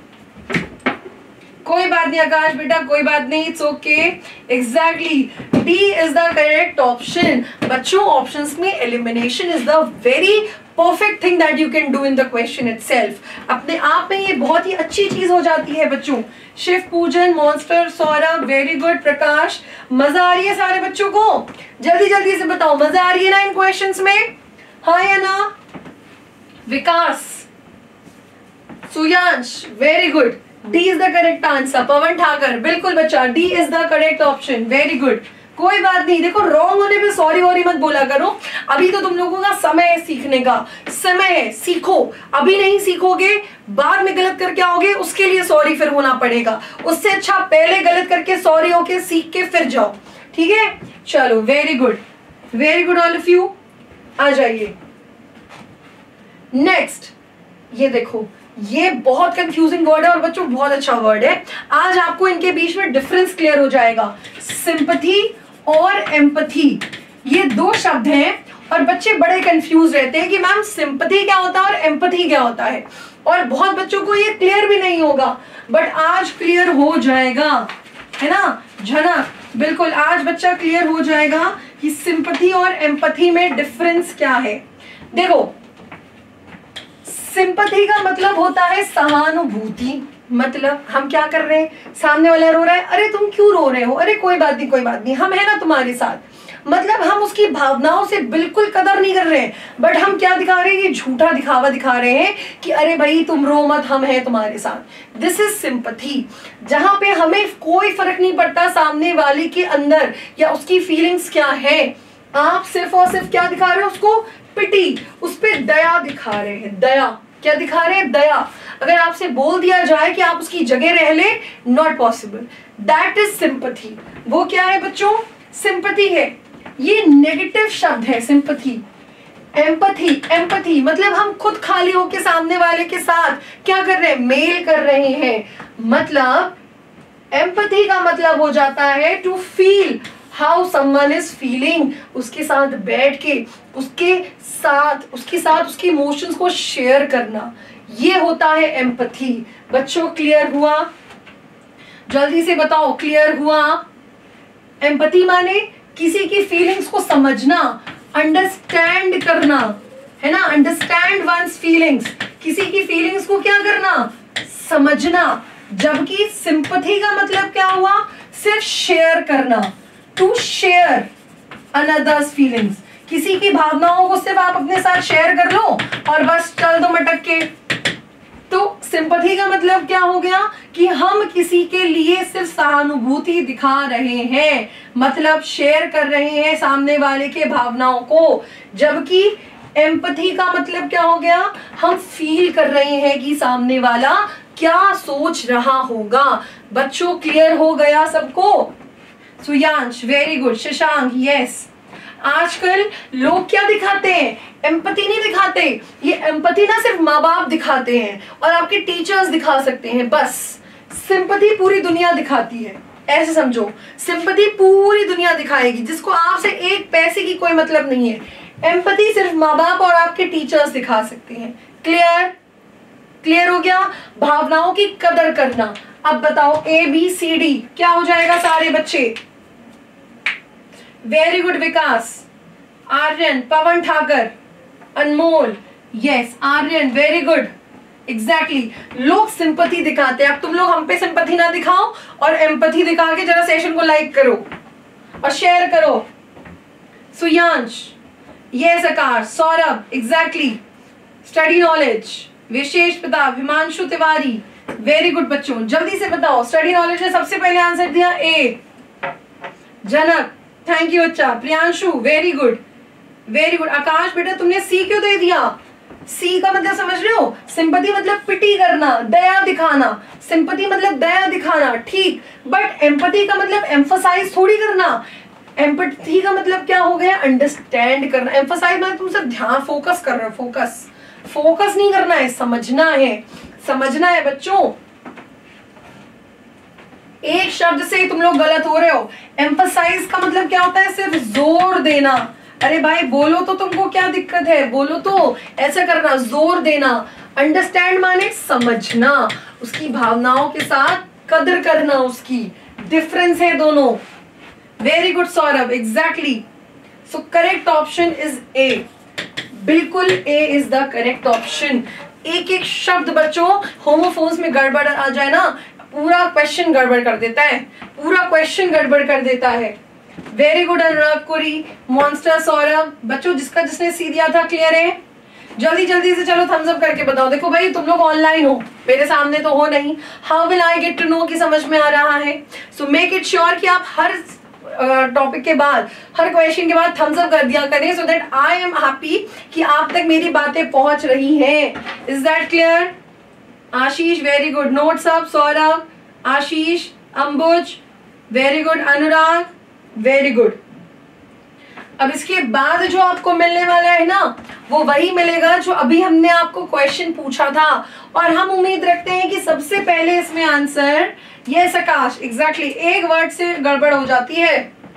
कोई बात नहीं आकाश बेटा, कोई बात नहीं, it's okay. Exactly, D is the correct option. बच्चों ऑप्शंस में elimination is the very perfect thing that you can do in the question itself. अपने आप में ये बहुत ही अच्छी चीज हो जाती है बच्चों। Shiv Pujan, monster, Saurabh, very good. Prakash, मजा आ रही है सारे बच्चों को? जल्दी जल्दी से बताओ, मजा आ रही है ना इन क्वेश्चंस में? हाँ या ना? Vikas, Suyansh, very good. D is the correct answer. Pawan Thakar, बिल्कुल बच्चा, D is the correct option, very good. कोई बात नहीं, देखो रॉन्ग होने पे सॉरी वॉरी मत बोला करो। अभी तो तुम लोगों का समय है सीखने का, समय है, सीखो। अभी नहीं सीखोगे, बाद में गलत करके आओगे, उसके लिए सॉरी फिर होना पड़ेगा। उससे अच्छा पहले गलत करके सॉरी होके सीख के फिर जाओ, ठीक है? चलो, very good, very good all of you. आ जाइए नेक्स्ट। ये देखो, ये बहुत कंफ्यूजिंग वर्ड है और बच्चों बहुत अच्छा वर्ड है। आज आपको इनके बीच में डिफरेंस क्लियर हो जाएगा। सिंपैथी और एम्पैथी, ये दो शब्द हैं और बच्चे बड़े कंफ्यूज रहते हैं कि मैम सिंपैथी क्या होता है और एम्पैथी क्या होता है, और बहुत बच्चों को ये क्लियर भी नहीं होगा, बट आज क्लियर हो जाएगा, है ना? झनक, बिल्कुल आज बच्चा क्लियर हो जाएगा कि सिंपैथी और एम्पैथी में डिफरेंस क्या है। देखो, सिंपैथी का मतलब होता है सहानुभूति। मतलब हम क्या कर रहे हैं, सामने वाला रो रहा है, अरे तुम क्यों रो रहे हो, अरे कोई बात नहीं, कोई बात नहीं, हम है ना तुम्हारे साथ। मतलब हम उसकी भावनाओं से बिल्कुल कदर नहीं कर रहे हैं, बट हम क्या दिखा रहे हैं? ये झूठा दिखावा दिखा रहे हैं कि अरे भाई तुम रो मत, हम हैं तुम्हारे साथ। दिस इज सिंपैथी, जहां पे हमें कोई फर्क नहीं पड़ता सामने वाले के अंदर या उसकी फीलिंग्स क्या है। आप सिर्फ और सिर्फ क्या दिखा रहे हो? उसको पिटी, उस पर दया दिखा रहे हैं। दया, क्या दिखा रहे हैं? दया। अगर आपसे बोल दिया जाए कि आप उसकी जगह रह ले, not possible. That is sympathy. वो क्या है बच्चों? सिंपैथी है, ये नेगेटिव शब्द है सिंपैथी। एम्पैथी, एम्पैथी मतलब हम खुद खाली होके सामने वाले के साथ क्या कर रहे हैं? मेल कर रहे हैं। मतलब एम्पैथी का मतलब हो जाता है to feel how someone is feeling, उसके साथ बैठ के उसके साथ उसकी इमोशंस को शेयर करना, ये होता है एम्पैथी। बच्चों क्लियर हुआ? जल्दी से बताओ, क्लियर हुआ? एम्पैथी माने किसी की फीलिंग्स को समझना, अंडरस्टैंड करना, है ना? अंडरस्टैंड वंस फीलिंग्स, किसी की फीलिंग्स को क्या करना? समझना। जबकि सिंपैथी का मतलब क्या हुआ? सिर्फ शेयर करना, टू शेयर अनदर्स फीलिंग्स। किसी की भावनाओं को सिर्फ आप अपने साथ शेयर कर लो और बस चल दो मटक के। तो सिंपैथी का मतलब क्या हो गया कि हम किसी के लिए सिर्फ सहानुभूति दिखा रहे हैं, मतलब शेयर कर रहे हैं सामने वाले के भावनाओं को। जबकि एम्पैथी का मतलब क्या हो गया? हम फील कर रहे हैं कि सामने वाला क्या सोच रहा होगा। बच्चों क्लियर हो गया सबको? Suyansh very good, Shashank yes. आजकल लोग क्या दिखाते हैं? एम्पैथी नहीं दिखाते। ये एम्पैथी ना सिर्फ माँ बाप दिखाते हैं और आपके टीचर्स दिखा सकते हैं बस। सिंपैथी पूरी दुनिया दिखाती है, ऐसे समझो। सिंपैथी पूरी दुनिया दिखाएगी, जिसको आपसे एक पैसे की कोई मतलब नहीं है। एम्पैथी सिर्फ माँ बाप और आपके टीचर्स दिखा सकते हैं। क्लियर? क्लियर हो गया? भावनाओं की कदर करना। अब बताओ ABCD क्या हो जाएगा सारे बच्चे? Very good Vikas, Aryan, Pawan Thakar, Anmol yes, Aryan very good exactly. लोग सिंपैथी दिखाते हैं। अब तुम लोग हम पे सिंपैथी ना दिखाओ और एम्पैथी दिखा के जरा सेशन को लाइक करो और शेयर करो। Suyansh yes, Akash, Saurabh exactly, study knowledge, Vishesh Pratap, Himanshu Tiwari very good. बच्चों जल्दी से बताओ, स्टडी नॉलेज ने सबसे पहले आंसर दिया ए। जनक थैंक यू, अच्छा। Priyanshu very good very good. Akash बेटा तुमने सी क्यों दे दिया? सी का मतलब समझ रहे हो? सिंपैथी मतलब पिटी करना, दया दिखाना। सिंपैथी मतलब दया दिखाना, ठीक। बट एम्पैथी का मतलब एम्फसाइज थोड़ी करना। एम्पैथी का मतलब क्या हो गया? अंडरस्टैंड करना। एम्फसाइज मतलब तुम सब ध्यान फोकस कर रहे हो। फोकस फोकस नहीं करना है, समझना है, समझना है बच्चों। एक शब्द से तुम लोग गलत हो रहे हो। एम्फसाइज का मतलब क्या होता है? सिर्फ जोर देना। अरे भाई बोलो तो, तुमको क्या दिक्कत है? बोलो तो, ऐसा करना, जोर देना। अंडरस्टैंड माने समझना, उसकी भावनाओं के साथ कदर करना, उसकी डिफरेंस है दोनों। Very good Saurabh exactly. So correct option is A, बिल्कुल A is the correct option. एक एक शब्द बच्चों होमोफोन्स में गड़बड़ आ जाए ना, पूरा क्वेश्चन गड़बड़ कर देता है, पूरा क्वेश्चन गड़बड़ कर देता है। वेरी गुड अनुराग कुरी, मॉन्स्टर सौरभ। बच्चों जिसका जिसने सी दिया था क्लियर है? जल्दी जल्दी से चलो थम्स अप करके बताओ। देखो भाई तुम लोग ऑनलाइन हो, मेरे सामने तो हो नहीं। How will I get to know कि समझ में आ रहा है? सो मेक इट श्योर कि आप हर टॉपिक के बाद, हर क्वेश्चन के बाद थम्स अप कर दिया करें, so that I am happy कि आप तक मेरी बातें पहुंच रही हैं। Is that clear? Ashish very good, notes up Saurabh, Ashish, Ambuj very good, Anurag very good. अब इसके बाद जो आपको मिलने वाला है ना, वो वही मिलेगा जो अभी हमने आपको क्वेश्चन पूछा था। और हम उम्मीद रखते हैं कि सबसे पहले इसमें आंसर, यस आकाश एग्जैक्टली, एक वर्ड से गड़बड़ हो जाती है।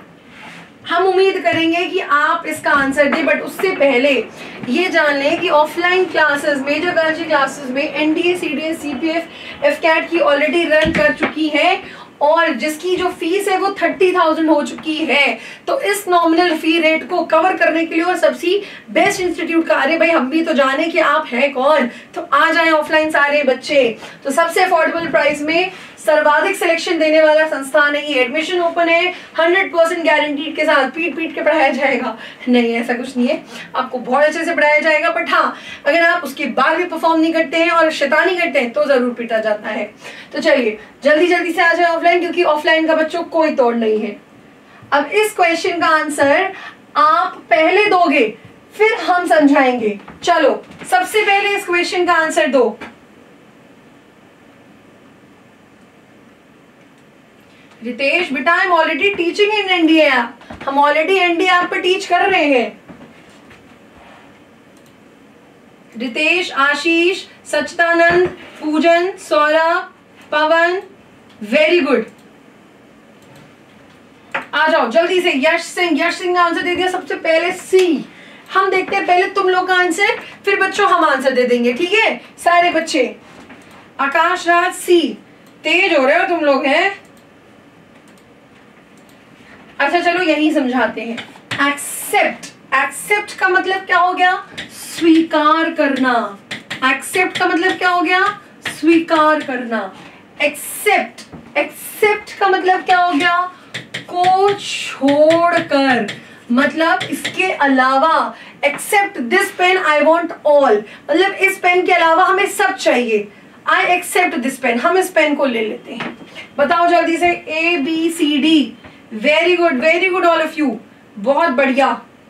हम उम्मीद करेंगे कि आप इसका आंसर दें, बट उससे पहले ये जान लें कि offline classes, major college classes में एनडीए, सीडीएस, सीपीएफ, एफकैट की ऑलरेडी रन कर चुकी है और जिसकी जो फीस है वो 30,000 हो चुकी है। तो इस नॉमिनल फी रेट को कवर करने के लिए और सबसे बेस्ट इंस्टीट्यूट का, अरे भाई हम भी तो जाने कि आप हैं कौन, तो आ जाएं ऑफलाइन सारे बच्चे। तो सबसे अफोर्डेबल प्राइस में सर्वाधिक सिलेक्शन देने वाला संस्थान है ये। एडमिशन ओपन है 100% गारंटीड के साथ। पीट पीट के पढ़ाया जाएगा? नहीं, ऐसा कुछ नहीं है, आपको बहुत अच्छे से पढ़ाया जाएगा। बट हाँ, अगर आप उसके बाद भी परफॉर्म नहीं करते हैं और शैतानी करते हैं तो जरूर पीटा जाता है। तो चलिए जल्दी जल्दी से आ जाए ऑफलाइन, क्योंकि ऑफलाइन का बच्चों कोई तोड़ नहीं है। अब इस क्वेश्चन का आंसर आप पहले दोगे फिर हम समझाएंगे। चलो सबसे पहले इस क्वेश्चन का आंसर दो। रितेश बेटा, I am already teaching in NDA app, हम ऑलरेडी एनडीए ऐप पे टीच कर रहे हैं। Ritesh, Ashish, Sachchidanand, Pujan, Saurabh, Pawan very good. आ जाओ जल्दी से। यश सिंह, यश सिंह ने आंसर दे दिया सबसे पहले सी। हम देखते हैं पहले तुम लोग का आंसर, फिर बच्चों हम आंसर दे देंगे, ठीक है सारे बच्चे। आकाश राज सी, तेज हो रहे हो तुम लोग हैं। अच्छा चलो यही समझाते हैं। एक्सेप्ट, एक्सेप्ट का मतलब क्या हो गया? स्वीकार करना। एक्सेप्ट का मतलब क्या हो गया? स्वीकार करना। एक्सेप्ट, एक्सेप्ट का मतलब क्या हो गया? को छोड़कर, मतलब इसके अलावा। Except this pen I want all, मतलब इस पेन के अलावा हमें सब चाहिए। आई एक्सेप्ट दिस पेन, हम इस पेन को ले लेते हैं। बताओ जल्दी से। ABCD very good all of you, बहुत बढ़िया,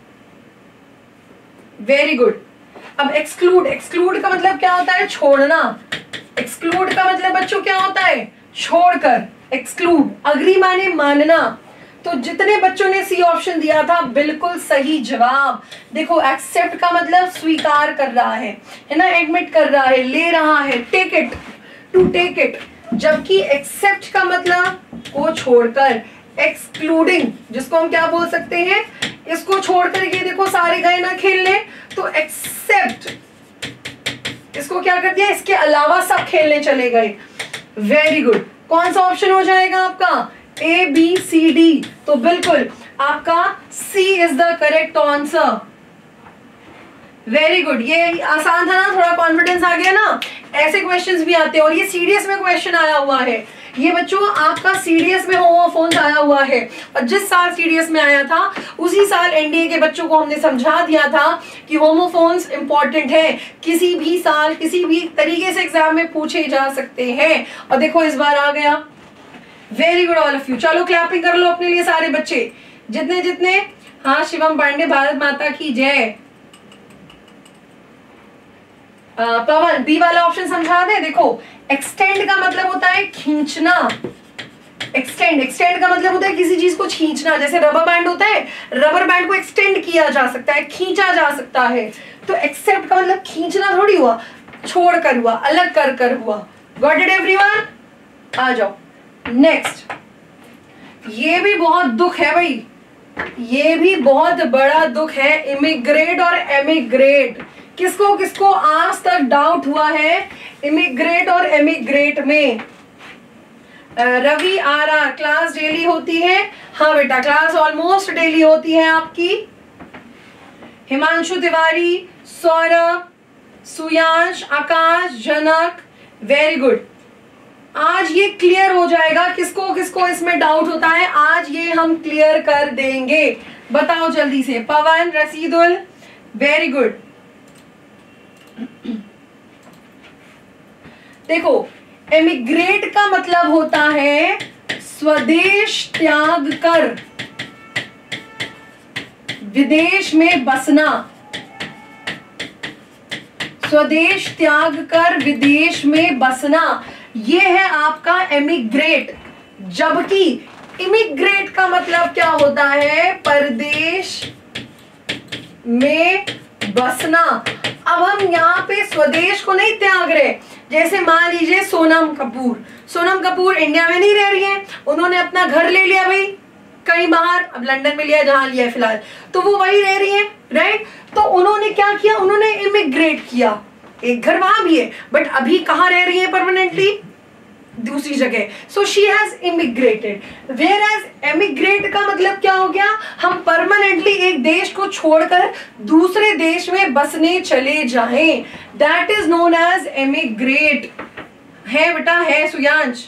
वेरी गुड। अब एक्सक्लूड, एक्सक्लूड का मतलब क्या होता है? छोड़ना। एक्सक्लूड का मतलब बच्चों क्या होता है? छोड़कर। एक्सक्लूड, अग्री माने मानना। तो जितने बच्चों ने सी ऑप्शन दिया था बिल्कुल सही जवाब। देखो एक्सेप्ट का मतलब स्वीकार कर रहा है ना, एडमिट कर रहा है, ले रहा है, take it, to take it. जबकि एक्सेप्ट का मतलब को छोड़कर, एक्सक्लूडिंग, जिसको हम क्या बोल सकते हैं, इसको छोड़कर ये देखो सारे गए ना खेलने, तो एक्सेप्ट, इसको क्या कर दिया, इसके अलावा सब खेलने चले गए। Very good. कौन सा ऑप्शन हो जाएगा आपका, ए बी सी डी। तो बिल्कुल आपका C is the correct answer. Very good. ये आसान था ना, थोड़ा कॉन्फिडेंस आ गया ना। ऐसे क्वेश्चंस भी आते हैं और ये सीडीएस में क्वेश्चन आया हुआ है। ये बच्चों आपका सीडीएस में होमोफोन्स आया हुआ है और जिस साल सीडीएस में आया था उसी साल एनडीए के बच्चों को हमने समझा दिया था कि होमोफोन्स इंपॉर्टेंट है, किसी भी साल किसी भी तरीके से एग्जाम में पूछे जा सकते हैं। और देखो इस बार आ गया। Very good all of you. चलो क्लैपिंग कर लो अपने लिए सारे बच्चे, जितने जितने। हाँ शिवम पांडे, भारत माता की जय। पवन, बी वाला ऑप्शन समझा दे। देखो एक्सटेंड का मतलब होता है खींचना। एक्सटेंड का मतलब होता है किसी चीज को खींचना। जैसे रबर बैंड होता है, रबर बैंड को एक्सटेंड किया जा सकता है, खींचा जा सकता है। तो एक्सेप्ट का मतलब खींचना थोड़ी हुआ, छोड़ कर हुआ, अलग कर कर हुआ। Got it everyone? आ जाओ नेक्स्ट। ये भी बहुत दुख है भाई, ये भी बहुत बड़ा दुख है। इमिग्रेट और एमिग्रेट, किसको किसको आज तक डाउट हुआ है इमिग्रेट और एमिग्रेट में? रवि आर क्लास डेली होती है? हाँ बेटा क्लास ऑलमोस्ट डेली होती है आपकी। Himanshu Tiwari, Saurabh, Suyansh, Akash, Janak, very good. आज ये क्लियर हो जाएगा किसको किसको इसमें डाउट होता है, आज ये हम क्लियर कर देंगे। बताओ जल्दी से। Pawan, Rasidul, very good. देखो एमिग्रेट का मतलब होता है स्वदेश त्याग कर विदेश में बसना। स्वदेश त्याग कर विदेश में बसना, ये है आपका एमिग्रेट। जबकि इमिग्रेट का मतलब क्या होता है, परदेश में बसना। अब हम यहाँ पे स्वदेश को नहीं त्याग रहे। जैसे मान लीजिए सोनम कपूर इंडिया में नहीं रह रही है, उन्होंने अपना घर ले लिया भाई कहीं बाहर, अब लंदन में लिया जहां लिया फिलहाल, तो वो वही रह रही है, राइट। तो उन्होंने क्या किया, उन्होंने इमिग्रेट किया। एक घर वहां भी है बट अभी कहाँ रह रही है परमानेंटली, दूसरी जगह। So she has immigrated. Whereas emigrate का मतलब क्या हो गया, हम परमानेंटली एक देश को छोड़कर दूसरे देश में बसने चले जाएं। That is known as emigrate. है बेटा, है सुयांश?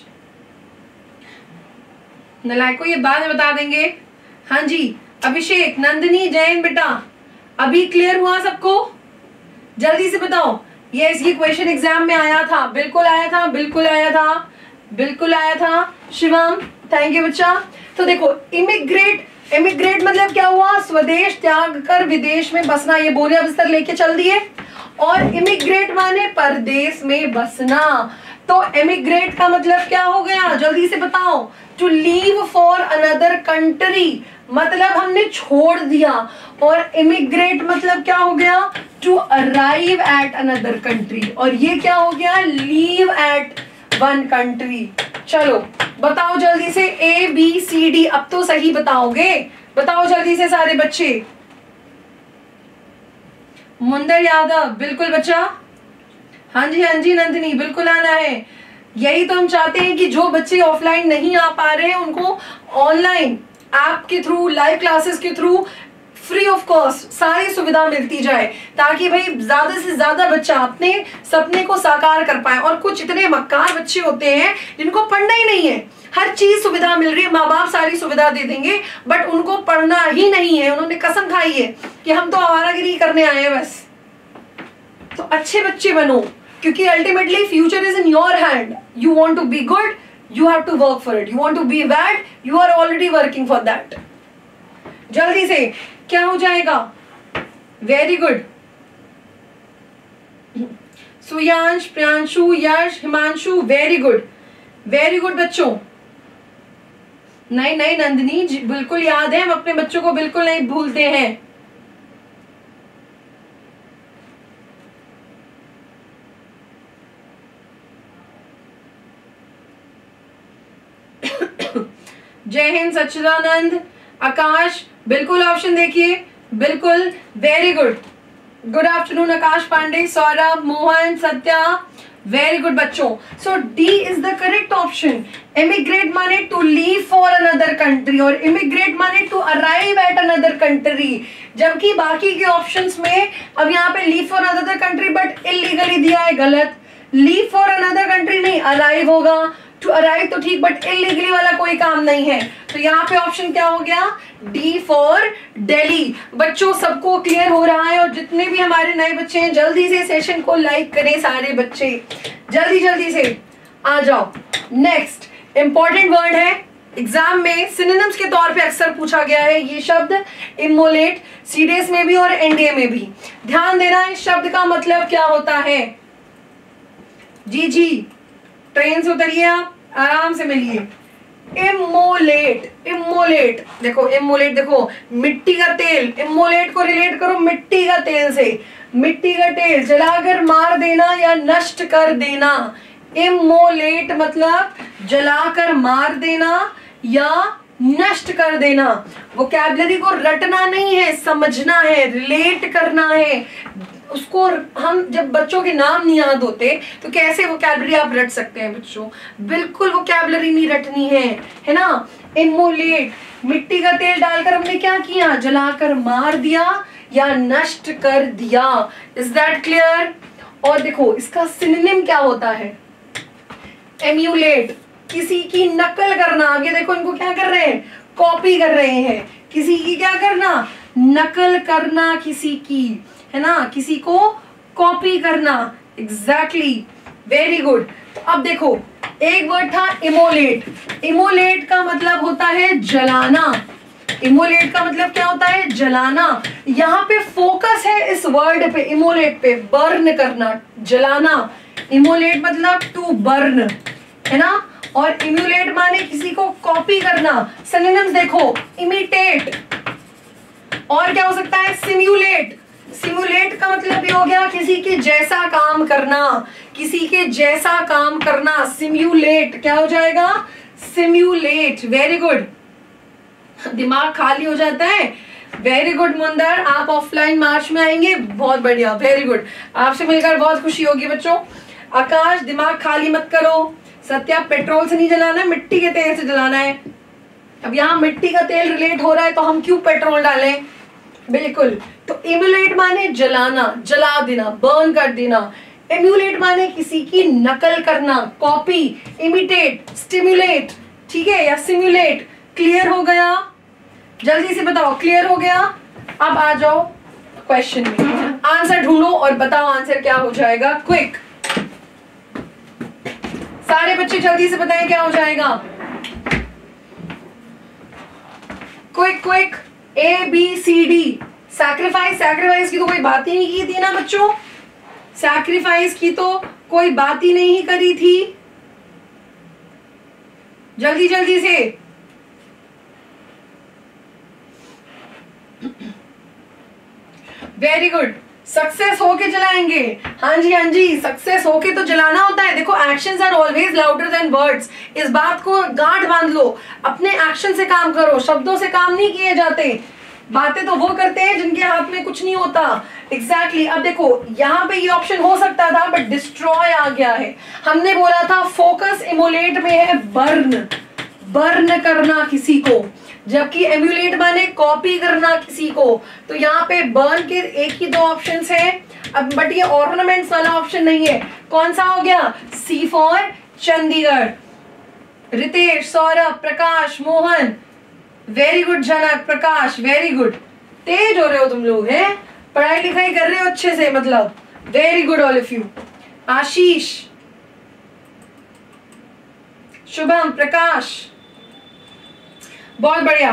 नलायक को ये बाद में बता देंगे। हाँ जी अभिषेक, नंदिनी, जैन बेटा, अभी क्लियर हुआ सबको? जल्दी से बताओ। यस, ये क्वेश्चन एग्जाम में आया था, बिल्कुल आया था, बिल्कुल आया था, बिल्कुल आया था। शिवम थैंक यू बच्चा। तो देखो इमिग्रेट मतलब क्या हुआ, स्वदेश त्याग कर विदेश में बसना। ये बोरिया बिस्तर लेके चल दिए। और इमिग्रेट माने परदेश में बसना। तो इमिग्रेट का मतलब क्या हो गया, जल्दी से बताओ। To leave for another country, मतलब हमने छोड़ दिया। और इमिग्रेट मतलब क्या हो गया, to arrive at another country. और ये क्या हो गया, लीव एट वन कंट्री। चलो बताओ जल्दी से, ए बी सी डी। अब तो सही बताओगे, बताओ जल्दी से सारे बच्चे। मुंदर यादव, बिल्कुल बच्चा। हाँ जी नंदिनी, बिल्कुल आना है। यही तो हम चाहते हैं कि जो बच्चे ऑफलाइन नहीं आ पा रहे हैं उनको ऑनलाइन ऐप के थ्रू, लाइव क्लासेस के थ्रू फ्री ऑफ कॉस्ट सारी सुविधा मिलती जाए, ताकि भाई ज्यादा से ज्यादा बच्चा अपने सपने को साकार कर पाए। और कुछ इतने मक्कार बच्चे होते हैं जिनको पढ़ना ही नहीं है, हर चीज सुविधा मिल रही है, माँ बाप सारी सुविधा दे देंगे बट उनको पढ़ना ही नहीं है। उन्होंने कसम खाई है कि हम तो आवारागिरी करने आए हैं बस। तो अच्छे बच्चे बनो, क्योंकि ultimately future is in your hand. You want to be good, you have to work for it. You want to be bad, you are already working for that. जल्दी से क्या हो जाएगा, very good. Suyansh, Priyanshu, Yash, Himanshu, very good बच्चों। नहीं नहीं नंदिनी जी, बिल्कुल याद है, हम अपने बच्चों को बिल्कुल नहीं भूलते हैं। जय हिंद सच्चिदानंद। आकाश बिल्कुल ऑप्शन देखिए, बिल्कुल, very good, good afternoon Akash Pandey, Saurabh, Mohan, Satya, very good बच्चों। So D is the correct option. Immigrate माने to leave for another country और इमिग्रेट माने to arrive at another country, जबकि बाकी के ऑप्शंस में अब यहाँ पे leave for another country but illegally दिया है, गलत। लीव फॉर अनदर कंट्री नहीं, अराइव होगा। टू अराइव तो ठीक, बट इलीगली वाला कोई काम नहीं है, तो यहाँ पे ऑप्शन क्या हो गया, डी फॉर दिल्ली। बच्चों सबको क्लियर हो रहा है? और जितने भी हमारे नए बच्चे हैं जल्दी से सेशन को लाइक करें, सारे बच्चे जल्दी जल्दी से आ जाओ। नेक्स्ट इंपॉर्टेंट वर्ड है, एग्जाम में सिनोनिम्स के तौर पे अक्सर पूछा गया है ये शब्द, इमोलेट, सीडीएस में भी और एनडीए में भी। ध्यान देना, इस शब्द का मतलब क्या होता है। जी जी, ट्रेन से उतरिए, आप आराम से मिलिए। इमोलेट, इमोलेट देखो, इमोलेट देखो, मिट्टी का तेल, इमोलेट को रिलेट करो मिट्टी का तेल से। मिट्टी का तेल जलाकर मार देना या नष्ट कर देना। इमोलेट मतलब जलाकर मार देना या नष्ट कर देना। वोकैबुलरी को रटना नहीं है, समझना है, रिलेट करना है उसको। हम जब बच्चों के नाम नहीं याद होते तो कैसे वोकैबुलरी आप रट सकते हैं बच्चों, बिल्कुल वोकैबुलरी नहीं रटनी है ना। इमोलेट, मिट्टी का तेल डालकर हमने क्या किया, जलाकर मार दिया या नष्ट कर दिया। Is that clear? और देखो इसका सिनोनिम क्या होता है, एम्यूलेट, किसी की नकल करना। अब ये देखो इनको क्या कर रहे हैं, कॉपी कर रहे हैं, किसी की क्या करना, नकल करना किसी की, है ना, किसी को कॉपी करना। Exactly, very good. तो अब देखो एक वर्ड था इमोलेट। इमोलेट का मतलब होता है जलाना। इमोलेट का मतलब क्या होता है, जलाना। यहाँ पे फोकस है इस वर्ड पे, इमोलेट पे, बर्न करना, जलाना। इमोलेट मतलब टू बर्न, है ना। और इम्यूलेट माने किसी को कॉपी करना। सिनोनिम्स देखो, इमिटेट, और क्या हो सकता है, सिम्युलेट। सिम्युलेट का मतलब ये हो गया किसी के जैसा काम करना, किसी के जैसा काम करना। सिम्युलेट क्या हो जाएगा, सिम्युलेट। वेरी गुड, दिमाग खाली हो जाता है। वेरी गुड मुंदर, आप ऑफलाइन मार्च में आएंगे, बहुत बढ़िया, वेरी गुड, आपसे मिलकर बहुत खुशी होगी बच्चों। आकाश दिमाग खाली मत करो। सत्या पेट्रोल से नहीं जलाना है, मिट्टी के तेल से जलाना है। अब यहाँ मिट्टी का तेल रिलेट हो रहा है तो हम क्यों पेट्रोल डालें, बिल्कुल। तो इम्यूलेट माने जलाना, जला देना, बर्न कर देना। इम्यूलेट माने किसी की नकल करना, कॉपी। इमिटेट, स्टिमुलेट, ठीक है, या सिम्युलेट। क्लियर हो गया? जल्दी से बताओ, क्लियर हो गया? अब आ जाओ क्वेश्चन में, आंसर ढूंढो और बताओ आंसर क्या हो जाएगा। क्विक, सारे बच्चे जल्दी से बताएं क्या हो जाएगा। Quick quick, A B C D. Sacrifice, sacrifice की तो कोई बात ही नहीं की थी ना बच्चों, सैक्रिफाइस की तो कोई बात ही नहीं करी थी। जल्दी जल्दी से, वेरी गुड। सक्सेस होके जलाएंगे, हाँ जी, सक्सेस होके तो जलाना होता है। देखो actions are always louder than words, इस बात को गांठ बांध लो। अपने एक्शन से काम करो, शब्दों से काम नहीं किए जाते। बातें तो वो करते हैं जिनके हाथ में कुछ नहीं होता। एग्जैक्टली। अब देखो यहाँ पे ये ऑप्शन हो सकता था बट डिस्ट्रॉय आ गया है। हमने बोला था फोकस इमोलेट में है बर्न, बर्न करना किसी को, जबकि एम्यूलेट माने कॉपी करना किसी को। तो यहाँ पे बर्न के एक ही दो ऑप्शंस हैं। अब बट ये ऑर्नामेंट्स वाला ऑप्शन नहीं है। कौन सा हो गया, C for Chandigarh. Ritesh, Saurabh, Prakash, Mohan, very good. Janak, Prakash, very good. तेज हो रहे हो तुम लोग, हैं पढ़ाई लिखाई कर रहे हो अच्छे से, मतलब very good all of you. Ashish, Shubham, Prakash, बहुत बढ़िया।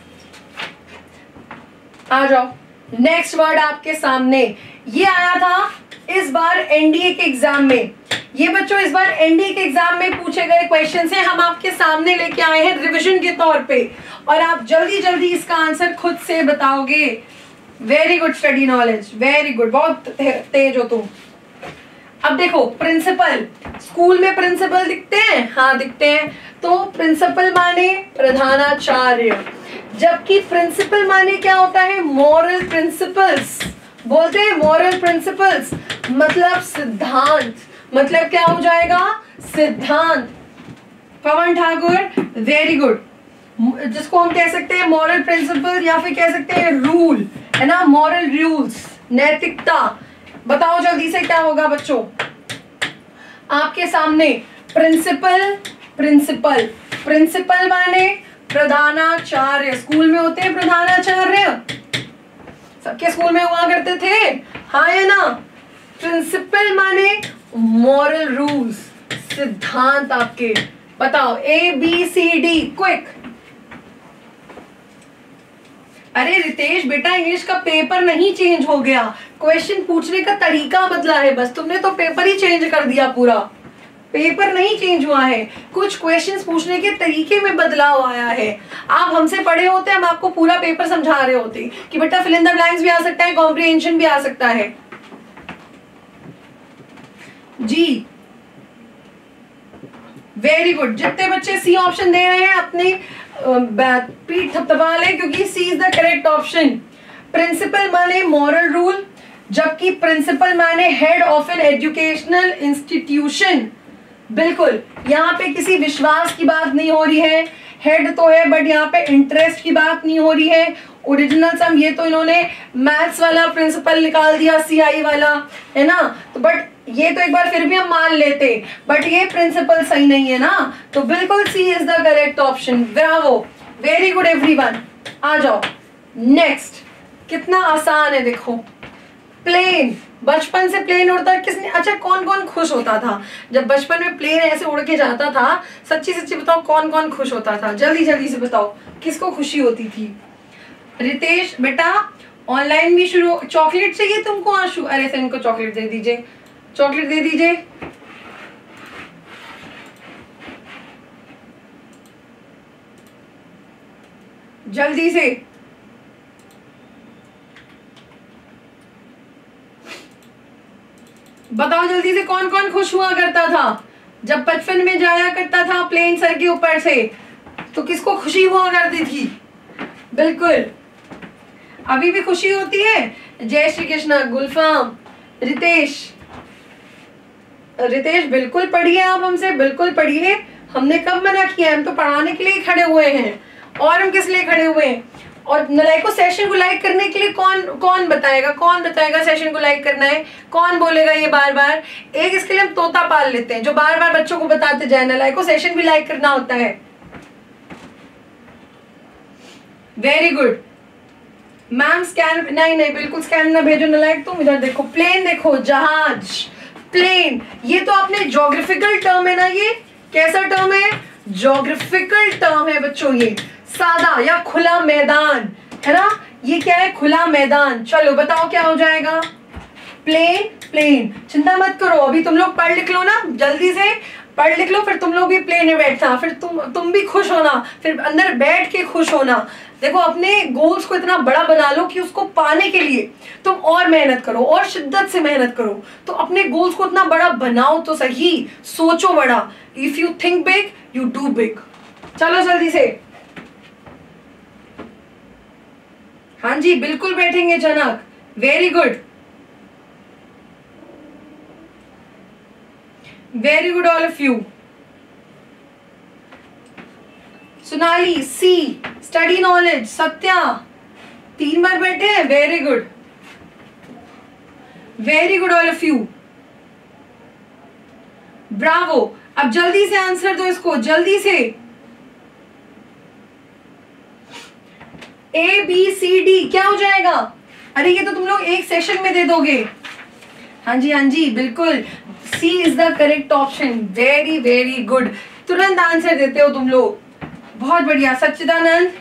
आ जाओ, नेक्स्ट वर्ड आपके सामने ये आया था इस बार एनडीए के एग्जाम में। ये बच्चों इस बार एनडीए के एग्जाम में पूछे गए क्वेश्चन से हम आपके सामने लेके आए हैं रिवीजन के तौर पे, और आप जल्दी जल्दी इसका आंसर खुद से बताओगे। Very good study knowledge, very good, बहुत तेज हो तुम। अब देखो प्रिंसिपल, स्कूल में प्रिंसिपल दिखते हैं, हाँ दिखते हैं। तो प्रिंसिपल माने प्रधानाचार्य, जबकि प्रिंसिपल माने क्या होता है, मॉरल प्रिंसिपल्स बोलते हैं। मॉरल प्रिंसिपल्स मतलब सिद्धांत, मतलब क्या हो जाएगा, सिद्धांत। पवन ठाकुर वेरी गुड, जिसको हम कह सकते हैं मॉरल प्रिंसिपल या फिर कह सकते हैं रूल, है ना, मॉरल रूल्स, नैतिकता। बताओ जल्दी से क्या होगा बच्चों आपके सामने, प्रिंसिपल, प्रिंसिपल, प्रिंसिपल माने प्रधानाचार्य, स्कूल में होते हैं प्रधानाचार्य, सबके स्कूल में हुआ करते थे, हाँ या ना। प्रिंसिपल माने मॉरल रूल्स, सिद्धांत आपके। बताओ ABCD क्विक। अरे रितेश बेटा, इंग्लिश का पेपर नहीं चेंज हो गया, क्वेश्चन पूछने का तरीका बदला है बस, तुमने तो पेपर ही चेंज कर दिया पूरा। पेपर नहीं चेंज हुआ है, कुछ क्वेश्चंस पूछने के तरीके में बदलाव आया है। आप हमसे पढ़े होते, हम आपको पूरा पेपर समझा रहे होते कि बेटा फिल इन द ब्लैंक्स भी आ सकता है, कॉम्प्रिहेंशन भी आ सकता है जी। वेरी गुड, जितने बच्चे सी ऑप्शन दे रहे हैं अपनी पीठ थपथपा लें, क्योंकि C is the correct option. Principle माने मॉरल रूल, जबकि प्रिंसिपल माने head of an educational institution. बिल्कुल, यहाँ पे किसी विश्वास की बात नहीं हो रही है, हेड तो है बट यहाँ पे इंटरेस्ट की बात नहीं हो रही है। ओरिजिनल सम, ये तो इन्होंने मैथ्स वाला प्रिंसिपल निकाल दिया, CI वाला, है ना, तो बट ये तो एक बार फिर भी हम मान लेते, बट ये प्रिंसिपल सही नहीं है ना, तो बिल्कुल C is the correct option. Bravo, very good everyone. आ जाओ नेक्स्ट, कितना आसान है देखो। प्लेन, बचपन से प्लेन उड़ता किसने, अच्छा कौन कौन खुश होता था जब बचपन में प्लेन ऐसे उड़ के जाता था, सच्ची सच्ची बताओ कौन कौन खुश होता था, जल्दी जल्दी से बताओ किसको खुशी होती थी। रितेश बेटा ऑनलाइन भी शुरू, चॉकलेट चाहिए तुमको आशु, अरे सर इनको चॉकलेट दे दीजिए, चॉकलेट दे दीजिए। जल्दी से बताओ, जल्दी से कौन कौन खुश हुआ करता था जब बचपन में जाया करता था प्लेन सर के ऊपर से, तो किसको खुशी हुआ करती थी। बिल्कुल, अभी भी खुशी होती है। जय श्री कृष्णा, गुलफाम, रितेश, रितेश बिल्कुल पढ़िए, आप हमसे बिल्कुल पढ़िए, हमने कब मना किया, हम तो पढ़ाने के लिए खड़े हुए हैं, और हम किस लिए खड़े हुए हैं। और नलायको सेशन को लाइक करने के लिए कौन कौन बताएगा, कौन बताएगा सेशन को लाइक करना है, कौन बोलेगा ये बार बार। एक इसके लिए हम तोता पाल लेते हैं जो बार बार बच्चों को बताते जाए, नलायको सेशन भी लाइक करना होता है। वेरी गुड मैम, स्कैन नहीं नहीं बिल्कुल स्कैन ना भेजो नलायक तुम। इधर देखो, प्लेन देखो, जहाज, प्लेन, ये तो आपने ज्योग्राफिकल टर्म है ना, ये कैसा टर्म है, ज्योग्राफिकल टर्म है बच्चों, ये सादा या खुला मैदान है ना, ये क्या है, खुला मैदान। चलो बताओ क्या हो जाएगा, प्लेन, प्लेन, चिंता मत करो, अभी तुम लोग पढ़ लिख लो ना, जल्दी से पढ़ लिख लो, फिर तुम लोग भी प्लेन में बैठना, फिर तुम भी खुश होना, फिर अंदर बैठ के खुश होना। देखो अपने गोल्स को इतना बड़ा बना लो कि उसको पाने के लिए तुम और मेहनत करो, और शिद्दत से मेहनत करो, तो अपने गोल्स को इतना बड़ा बनाओ तो सही, सोचो बड़ा। If you think big you do big. चलो जल्दी से, हाँ जी बिल्कुल बैठेंगे Janak, very good, very good all of you. Sonali C, study knowledge, Satya 3 बार बैठे हैं, very good, very good all of you, bravo. अब जल्दी से आंसर दो इसको, जल्दी से। ABCD क्या हो जाएगा, अरे ये तो तुम लोग एक सेशन में दे दोगे। हाँ जी हाँ जी बिल्कुल, C is the correct option, very very good, तुरंत आंसर देते हो तुम लोग, बहुत बढ़िया। सच्चिदानंद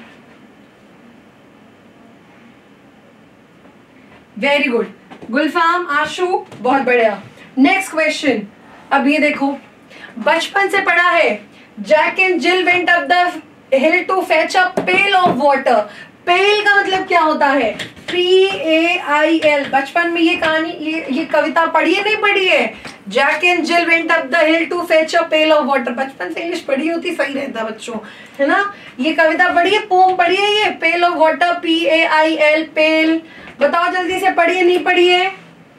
वेरी गुड, गुलफाम, आशु बहुत बढ़िया। नेक्स्ट क्वेश्चन, अब ये देखो, बचपन से पढ़ा है, Jack and Jill went up the hill to fetch a pail of water. Pail का मतलब क्या होता है? PAIL। बचपन में ये कहानी, ये कविता पढ़ी है नहीं पढ़ी है? Jack and Jill went up the hill to fetch a pail of water. बचपन से इंग्लिश पढ़ी होती सही रहता बच्चों, है ना? ये कविता पढ़ी है, पोम पढ़ी है, ये pail of water, PAIL, pail. बताओ जल्दी से, पढ़ी है नहीं पढ़ी है?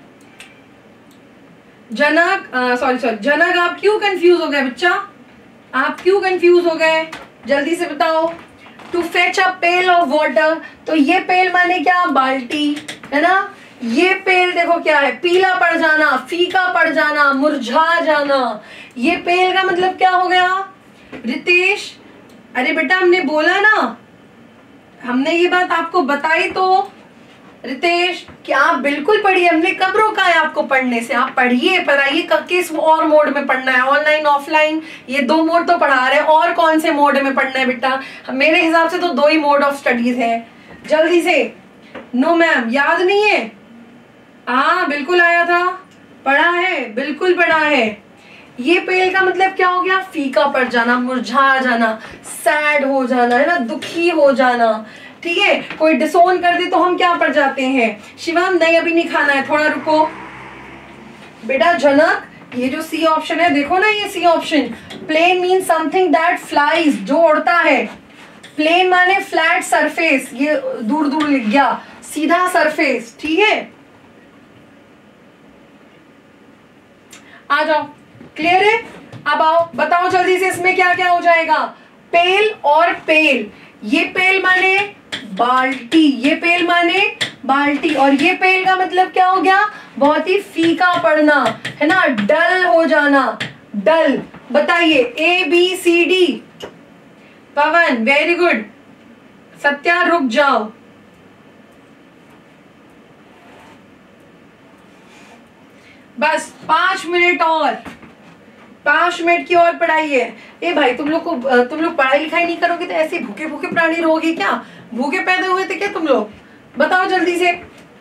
जनक, सॉरी जनक, आप क्यों कंफ्यूज हो गए बच्चा? आप क्यों कंफ्यूज हो गए? जल्दी से बताओ। To fetch a pail of water, तो ये पेल माने क्या? बाल्टी, है ना? ये पेल देखो क्या है? पीला पड़ जाना, फीका पड़ जाना, मुरझा जाना। ये पेल का मतलब क्या हो गया रितेश? अरे बेटा हमने बोला ना, हमने ये बात आपको बताई तो रितेश कि आप बिल्कुल पढ़िए। हमने कब रोका है आपको पढ़ने से? आप पढ़िए, पढ़ाइए। किस और मोड में पढ़ना है? ऑनलाइन, ऑफलाइन, ये 2 मोड तो पढ़ा रहे हैं। और कौन से मोड में पढ़ना है बेटा? मेरे हिसाब से तो 2 ही मोड ऑफ स्टडीज है। जल्दी से। नो मैम, याद नहीं है? हाँ बिल्कुल आया था, पढ़ा है, बिल्कुल पढ़ा है। ये पेल का मतलब क्या हो गया? फीका पड़ जाना, मुरझा जाना, सैड हो जाना, है ना? दुखी हो जाना। ठीक है, कोई डिसोन कर दे तो हम क्या पड़ जाते हैं? शिवम नहीं अभी नहीं खाना है, थोड़ा रुको। बेटा जनक, ये जो सी ऑप्शन है देखो ना, ये C option, plane mean something that flies, जो उड़ता है। प्लेन माने फ्लैट सरफेस, ये दूर दूर लिख गया, सीधा सरफेस। ठीक है, आ जाओ, क्लियर है? अब आओ, बताओ जल्दी से, इसमें क्या क्या हो जाएगा? पेल और पेल। ये पेल माने बाल्टी, ये पेल माने बाल्टी, और ये पेल का मतलब क्या हो गया? बहुत ही फीका पड़ना, है ना? डल हो जाना, डल। बताइए ABCD। Pawan very good. Satya रुक जाओ, बस 5 मिनट और, 5 मिनट की और पढ़ाई है। ए भाई तुम लोग पढ़ाई लिखाई नहीं करोगे तो ऐसे भूखे भूखे प्राणी रहोगे क्या? भूखे पैदा हुए थे क्या तुम लोग? बताओ जल्दी से।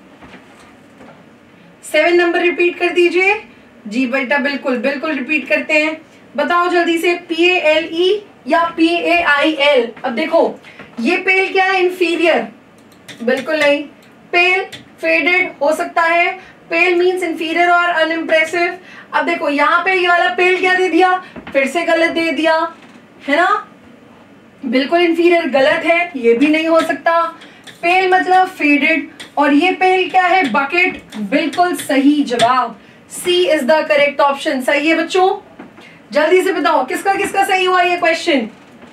7 नंबर रिपीट कर दीजिए। जी बेटा बिल्कुल बिल्कुल रिपीट करते हैं। बताओ जल्दी से, PALE या PAIL? अब देखो, ये पेल क्या है? इंफीरियर, बिल्कुल नहीं। पेल फेडेड हो सकता है, पेल मीन्स इंफीरियर और अनइम्प्रेसिव। अब देखो यहाँ पे ये वाला पेल क्या दे दिया? फिर से गलत दे दिया, है ना? बिल्कुल इंफीरियर गलत है, ये भी नहीं हो सकता। पेल मतलब फेडेड, और ये पेल क्या है? बकेट। बिल्कुल सही जवाब, C is the correct option. सही है बच्चों? जल्दी से बताओ किसका किसका सही हुआ ये क्वेश्चन?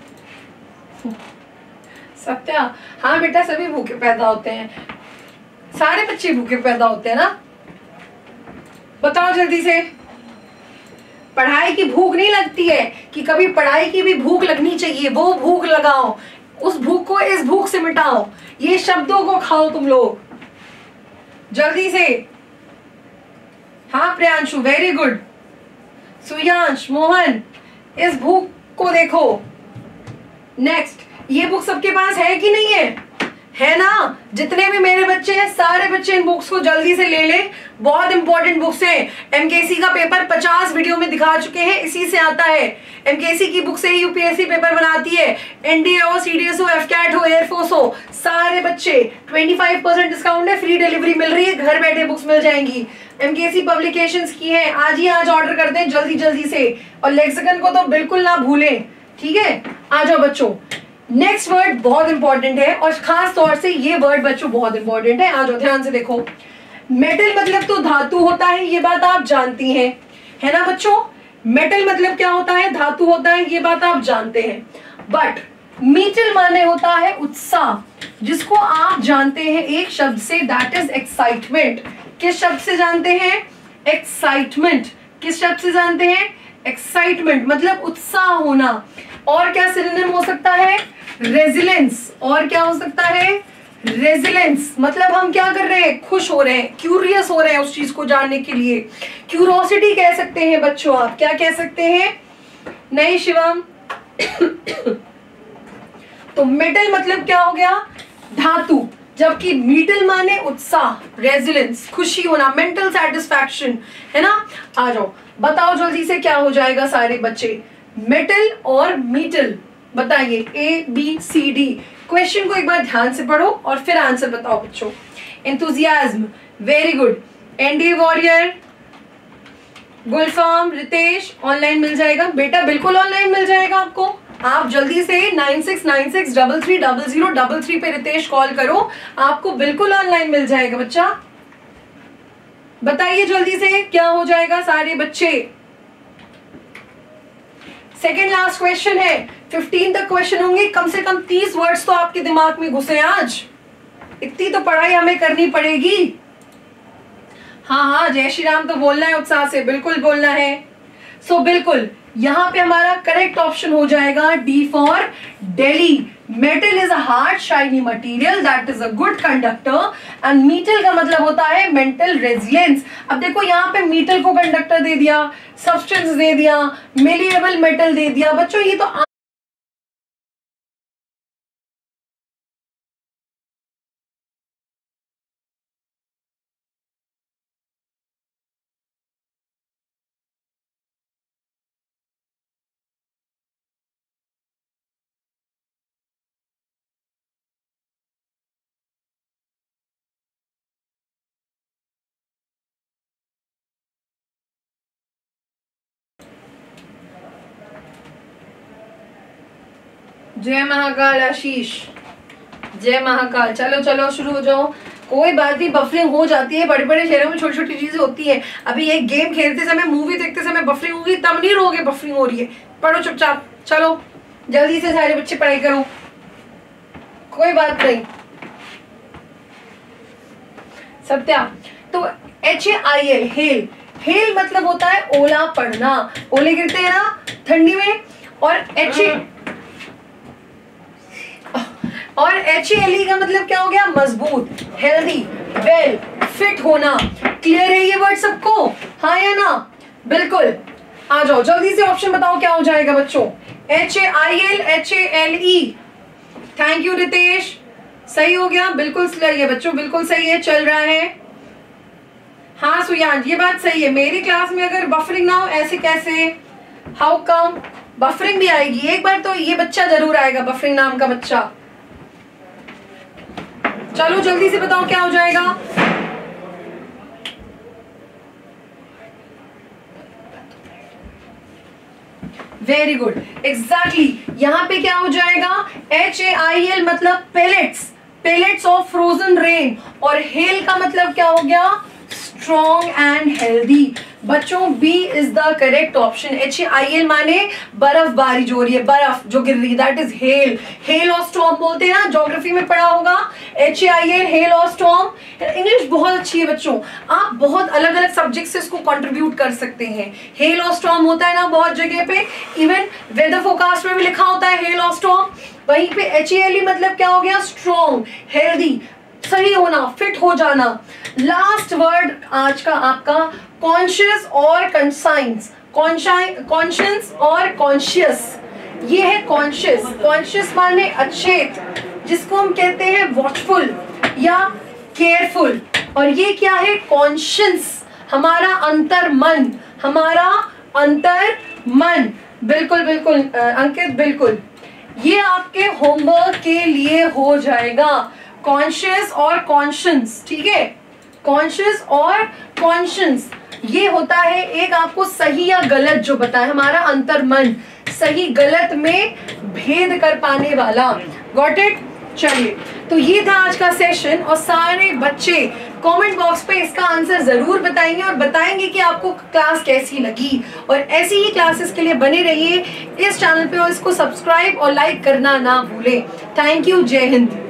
सत्या, हाँ बेटा सभी भूखे पैदा होते हैं, सारे बच्चे भूखे पैदा होते हैं ना। बताओ जल्दी से। पढ़ाई की भूख नहीं लगती है कि कभी पढ़ाई की भी भूख लगनी चाहिए, वो भूख लगाओ, उस भूख को इस भूख से मिटाओ, ये शब्दों को खाओ तुम लोग। जल्दी से। हाँ प्रियांशु वेरी गुड। सुयांश, मोहन, इस भूख को देखो। नेक्स्ट, ये बुक सबके पास है कि नहीं है ना? जितने भी मेरे बच्चे हैं सारे बच्चे इन बुक्स को जल्दी से ले लें, बहुत इंपॉर्टेंट बुक्स हैं। MKC का पेपर 50 वीडियो में दिखा चुके हैं, इसी से आता है। MKC की बुक से ही UPSC पेपर बनाती है। NDA हो, CDS हो, FCAT हो, एयरफोर्स हो, सारे बच्चे 25% डिस्काउंट है, फ्री डिलीवरी मिल रही है, घर बैठे बुक्स मिल जाएंगी। MKC पब्लिकेशंस की है, आज ही आज ऑर्डर कर दें जल्दी जल्दी से। और लेक्सिकन को तो बिल्कुल ना भूलें, ठीक है? आ जाओ बच्चों, नेक्स्ट वर्ड बहुत इंपॉर्टेंट है, और खास तौर से ये वर्ड बच्चों बहुत इंपॉर्टेंट है। आ जाओ ध्यान से देखो। मेटल मतलब तो धातु होता है, ये बात आप जानती हैं, है ना बच्चों? मेटल मतलब क्या होता है? धातु होता है, ये बात आप जानते हैं। बट मीटल माने होता है उत्साह, जिसको आप जानते हैं एक शब्द से, दैट इज एक्साइटमेंट। किस शब्द से जानते हैं? एक्साइटमेंट। किस शब्द से जानते हैं? एक्साइटमेंट मतलब उत्साह होना। और क्या सिनोनिम हो सकता है? रेजिलेंस। और क्या हो सकता है? रेजिलेंस। मतलब हम क्या कर रहे हैं? खुश हो रहे हैं, क्यूरियस हो रहे हैं उस चीज को जानने के लिए। क्यूरोसिटी कह सकते हैं बच्चों, आप क्या कह सकते हैं? नहीं शिवम। तो मेटल मतलब क्या हो गया? धातु। जबकि मीटल माने उत्साह, रेजिलेंस, खुशी होना, मेंटल सेटिस्फैक्शन, है ना? आ जाओ, बताओ जल्दी से क्या हो जाएगा सारे बच्चे, मेटल और मीटल, बताइए ABCD। क्वेश्चन को एक बार ध्यान से पढ़ो और फिर आंसर बताओ बच्चों। Enthusiasm, very good. ND warrior, Gulfam, Ritesh, online मिल जाएगा बेटा, बिल्कुल ऑनलाइन मिल जाएगा आपको। आप जल्दी से 9696330033 पे रितेश कॉल करो, आपको बिल्कुल ऑनलाइन मिल जाएगा बच्चा। बताइए जल्दी से क्या हो जाएगा सारे बच्चे। सेकेंड लास्ट क्वेश्चन है, 15 तक क्वेश्चन होंगे, कम से कम 30 वर्ड्स तो आपके दिमाग में घुसे आज, इतनी तो पढ़ाई हमें करनी पड़ेगी। हाँ हाँ जय श्री राम तो बोलना है उत्साह से, बिल्कुल बोलना है। सो बिल्कुल यहाँ पे हमारा करेक्ट ऑप्शन हो जाएगा D for Delhi. Metal is a hard shiny material that is a good conductor and mettle का मतलब होता है मेंटल रेजिलियंस। अब देखो यहाँ पे मीटल को कंडक्टर दे दिया, सब्सटेंस दे दिया, मेलिएबल मेटल दे दिया बच्चों, ये तो जय महाकाल आशीष, जय महाकाल। चलो चलो शुरू हो जाओ, कोई बात नहीं, बफरिंग हो जाती है, बड़े बड़े शहरों में छोटी छोटी चीजें होती है। अभी एक गेम खेलते समय, मूवी देखते समय बफरिंग होगी, तब नहीं रोगे बफरिंग हो रही है। पढ़ो चुपचाप, चलो जल्दी से सारे बच्चे पढ़ाई करो, कोई बात नहीं। सत्या, तो HAIL, हेल, हेल मतलब होता है ओला पड़ना, ओले गिरते हैं ना ठंडी में, और HALE का मतलब क्या हो गया, मजबूत, हेल्दी, वेल, फिट होना। क्लियर है ये वर्ड सबको, हाँ या ना? बिल्कुल, आ जाओ जल्दी से ऑप्शन बताओ क्या हो जाएगा बच्चों। HAIL, HALE, thank you Ritesh, सही हो गया, बिल्कुल सही है बच्चों, बिल्कुल सही है, चल रहा है। हाँ सुयान, ये बात सही है, मेरी क्लास में अगर बफरिंग ना हो, ऐसे कैसे, हाउ कम? बफरिंग भी आएगी, एक बार तो ये बच्चा जरूर आएगा, बफरिंग नाम का बच्चा। चलो जल्दी से बताओ क्या हो जाएगा। वेरी गुड, एग्जैक्टली, यहाँ पे क्या हो जाएगा, HAIL मतलब pellets, pellets of frozen rain, और हेल का मतलब क्या हो गया, स्ट्रॉन्ग एंड हेल्दी। बच्चों B is the correct option. HAIL माने बर्फबारी जो हो रही है, बर्फ जो गिर रही है, दैट इज हेल। हेल और स्टॉर्म बोलते हैं ना, ज्योग्राफी में पढ़ा होगा, HAIL, हेल और स्टॉर्म। इंग्लिश बहुत अच्छी है बच्चों, आप बहुत अलग अलग सब्जेक्ट से इसको कंट्रीब्यूट कर सकते हैं। हेल और स्टॉर्म होता है ना बहुत जगह पे, इवन वेदर फोरकास्ट में भी लिखा होता है हेल और स्टॉर्म। वहीं पे HALE मतलब क्या हो गया, स्ट्रॉन्ग, हेल्दी, सही होना, फिट हो जाना। लास्ट वर्ड आज का आपका कॉन्शियस और कंसाइंस, कॉन्शियस और कॉन्शियस। ये है कॉन्शियस, कॉन्शियस माने अचेत, जिसको हम कहते हैं वॉचफुल या केयरफुल, और ये क्या है, कॉन्शियस, हमारा अंतर मन, हमारा अंतर मन। बिल्कुल बिल्कुल अंकित, बिल्कुल, ये आपके होमवर्क के लिए हो जाएगा, कॉन्शियस और कॉन्शियस, ठीक है, कॉन्शियस और कॉन्शियस। ये होता है एक आपको सही या गलत जो बताए, हमारा अंतर मन, सही गलत में भेद कर पाने वाला। Got it? चलिए, तो ये था आज का सेशन, और सारे बच्चे कमेंट बॉक्स पे इसका आंसर जरूर बताएंगे और बताएंगे कि आपको क्लास कैसी लगी। और ऐसी ही क्लासेस के लिए बने रहिए इस चैनल पे, और इसको सब्सक्राइब और लाइक करना ना भूलें। थैंक यू, जय हिंद।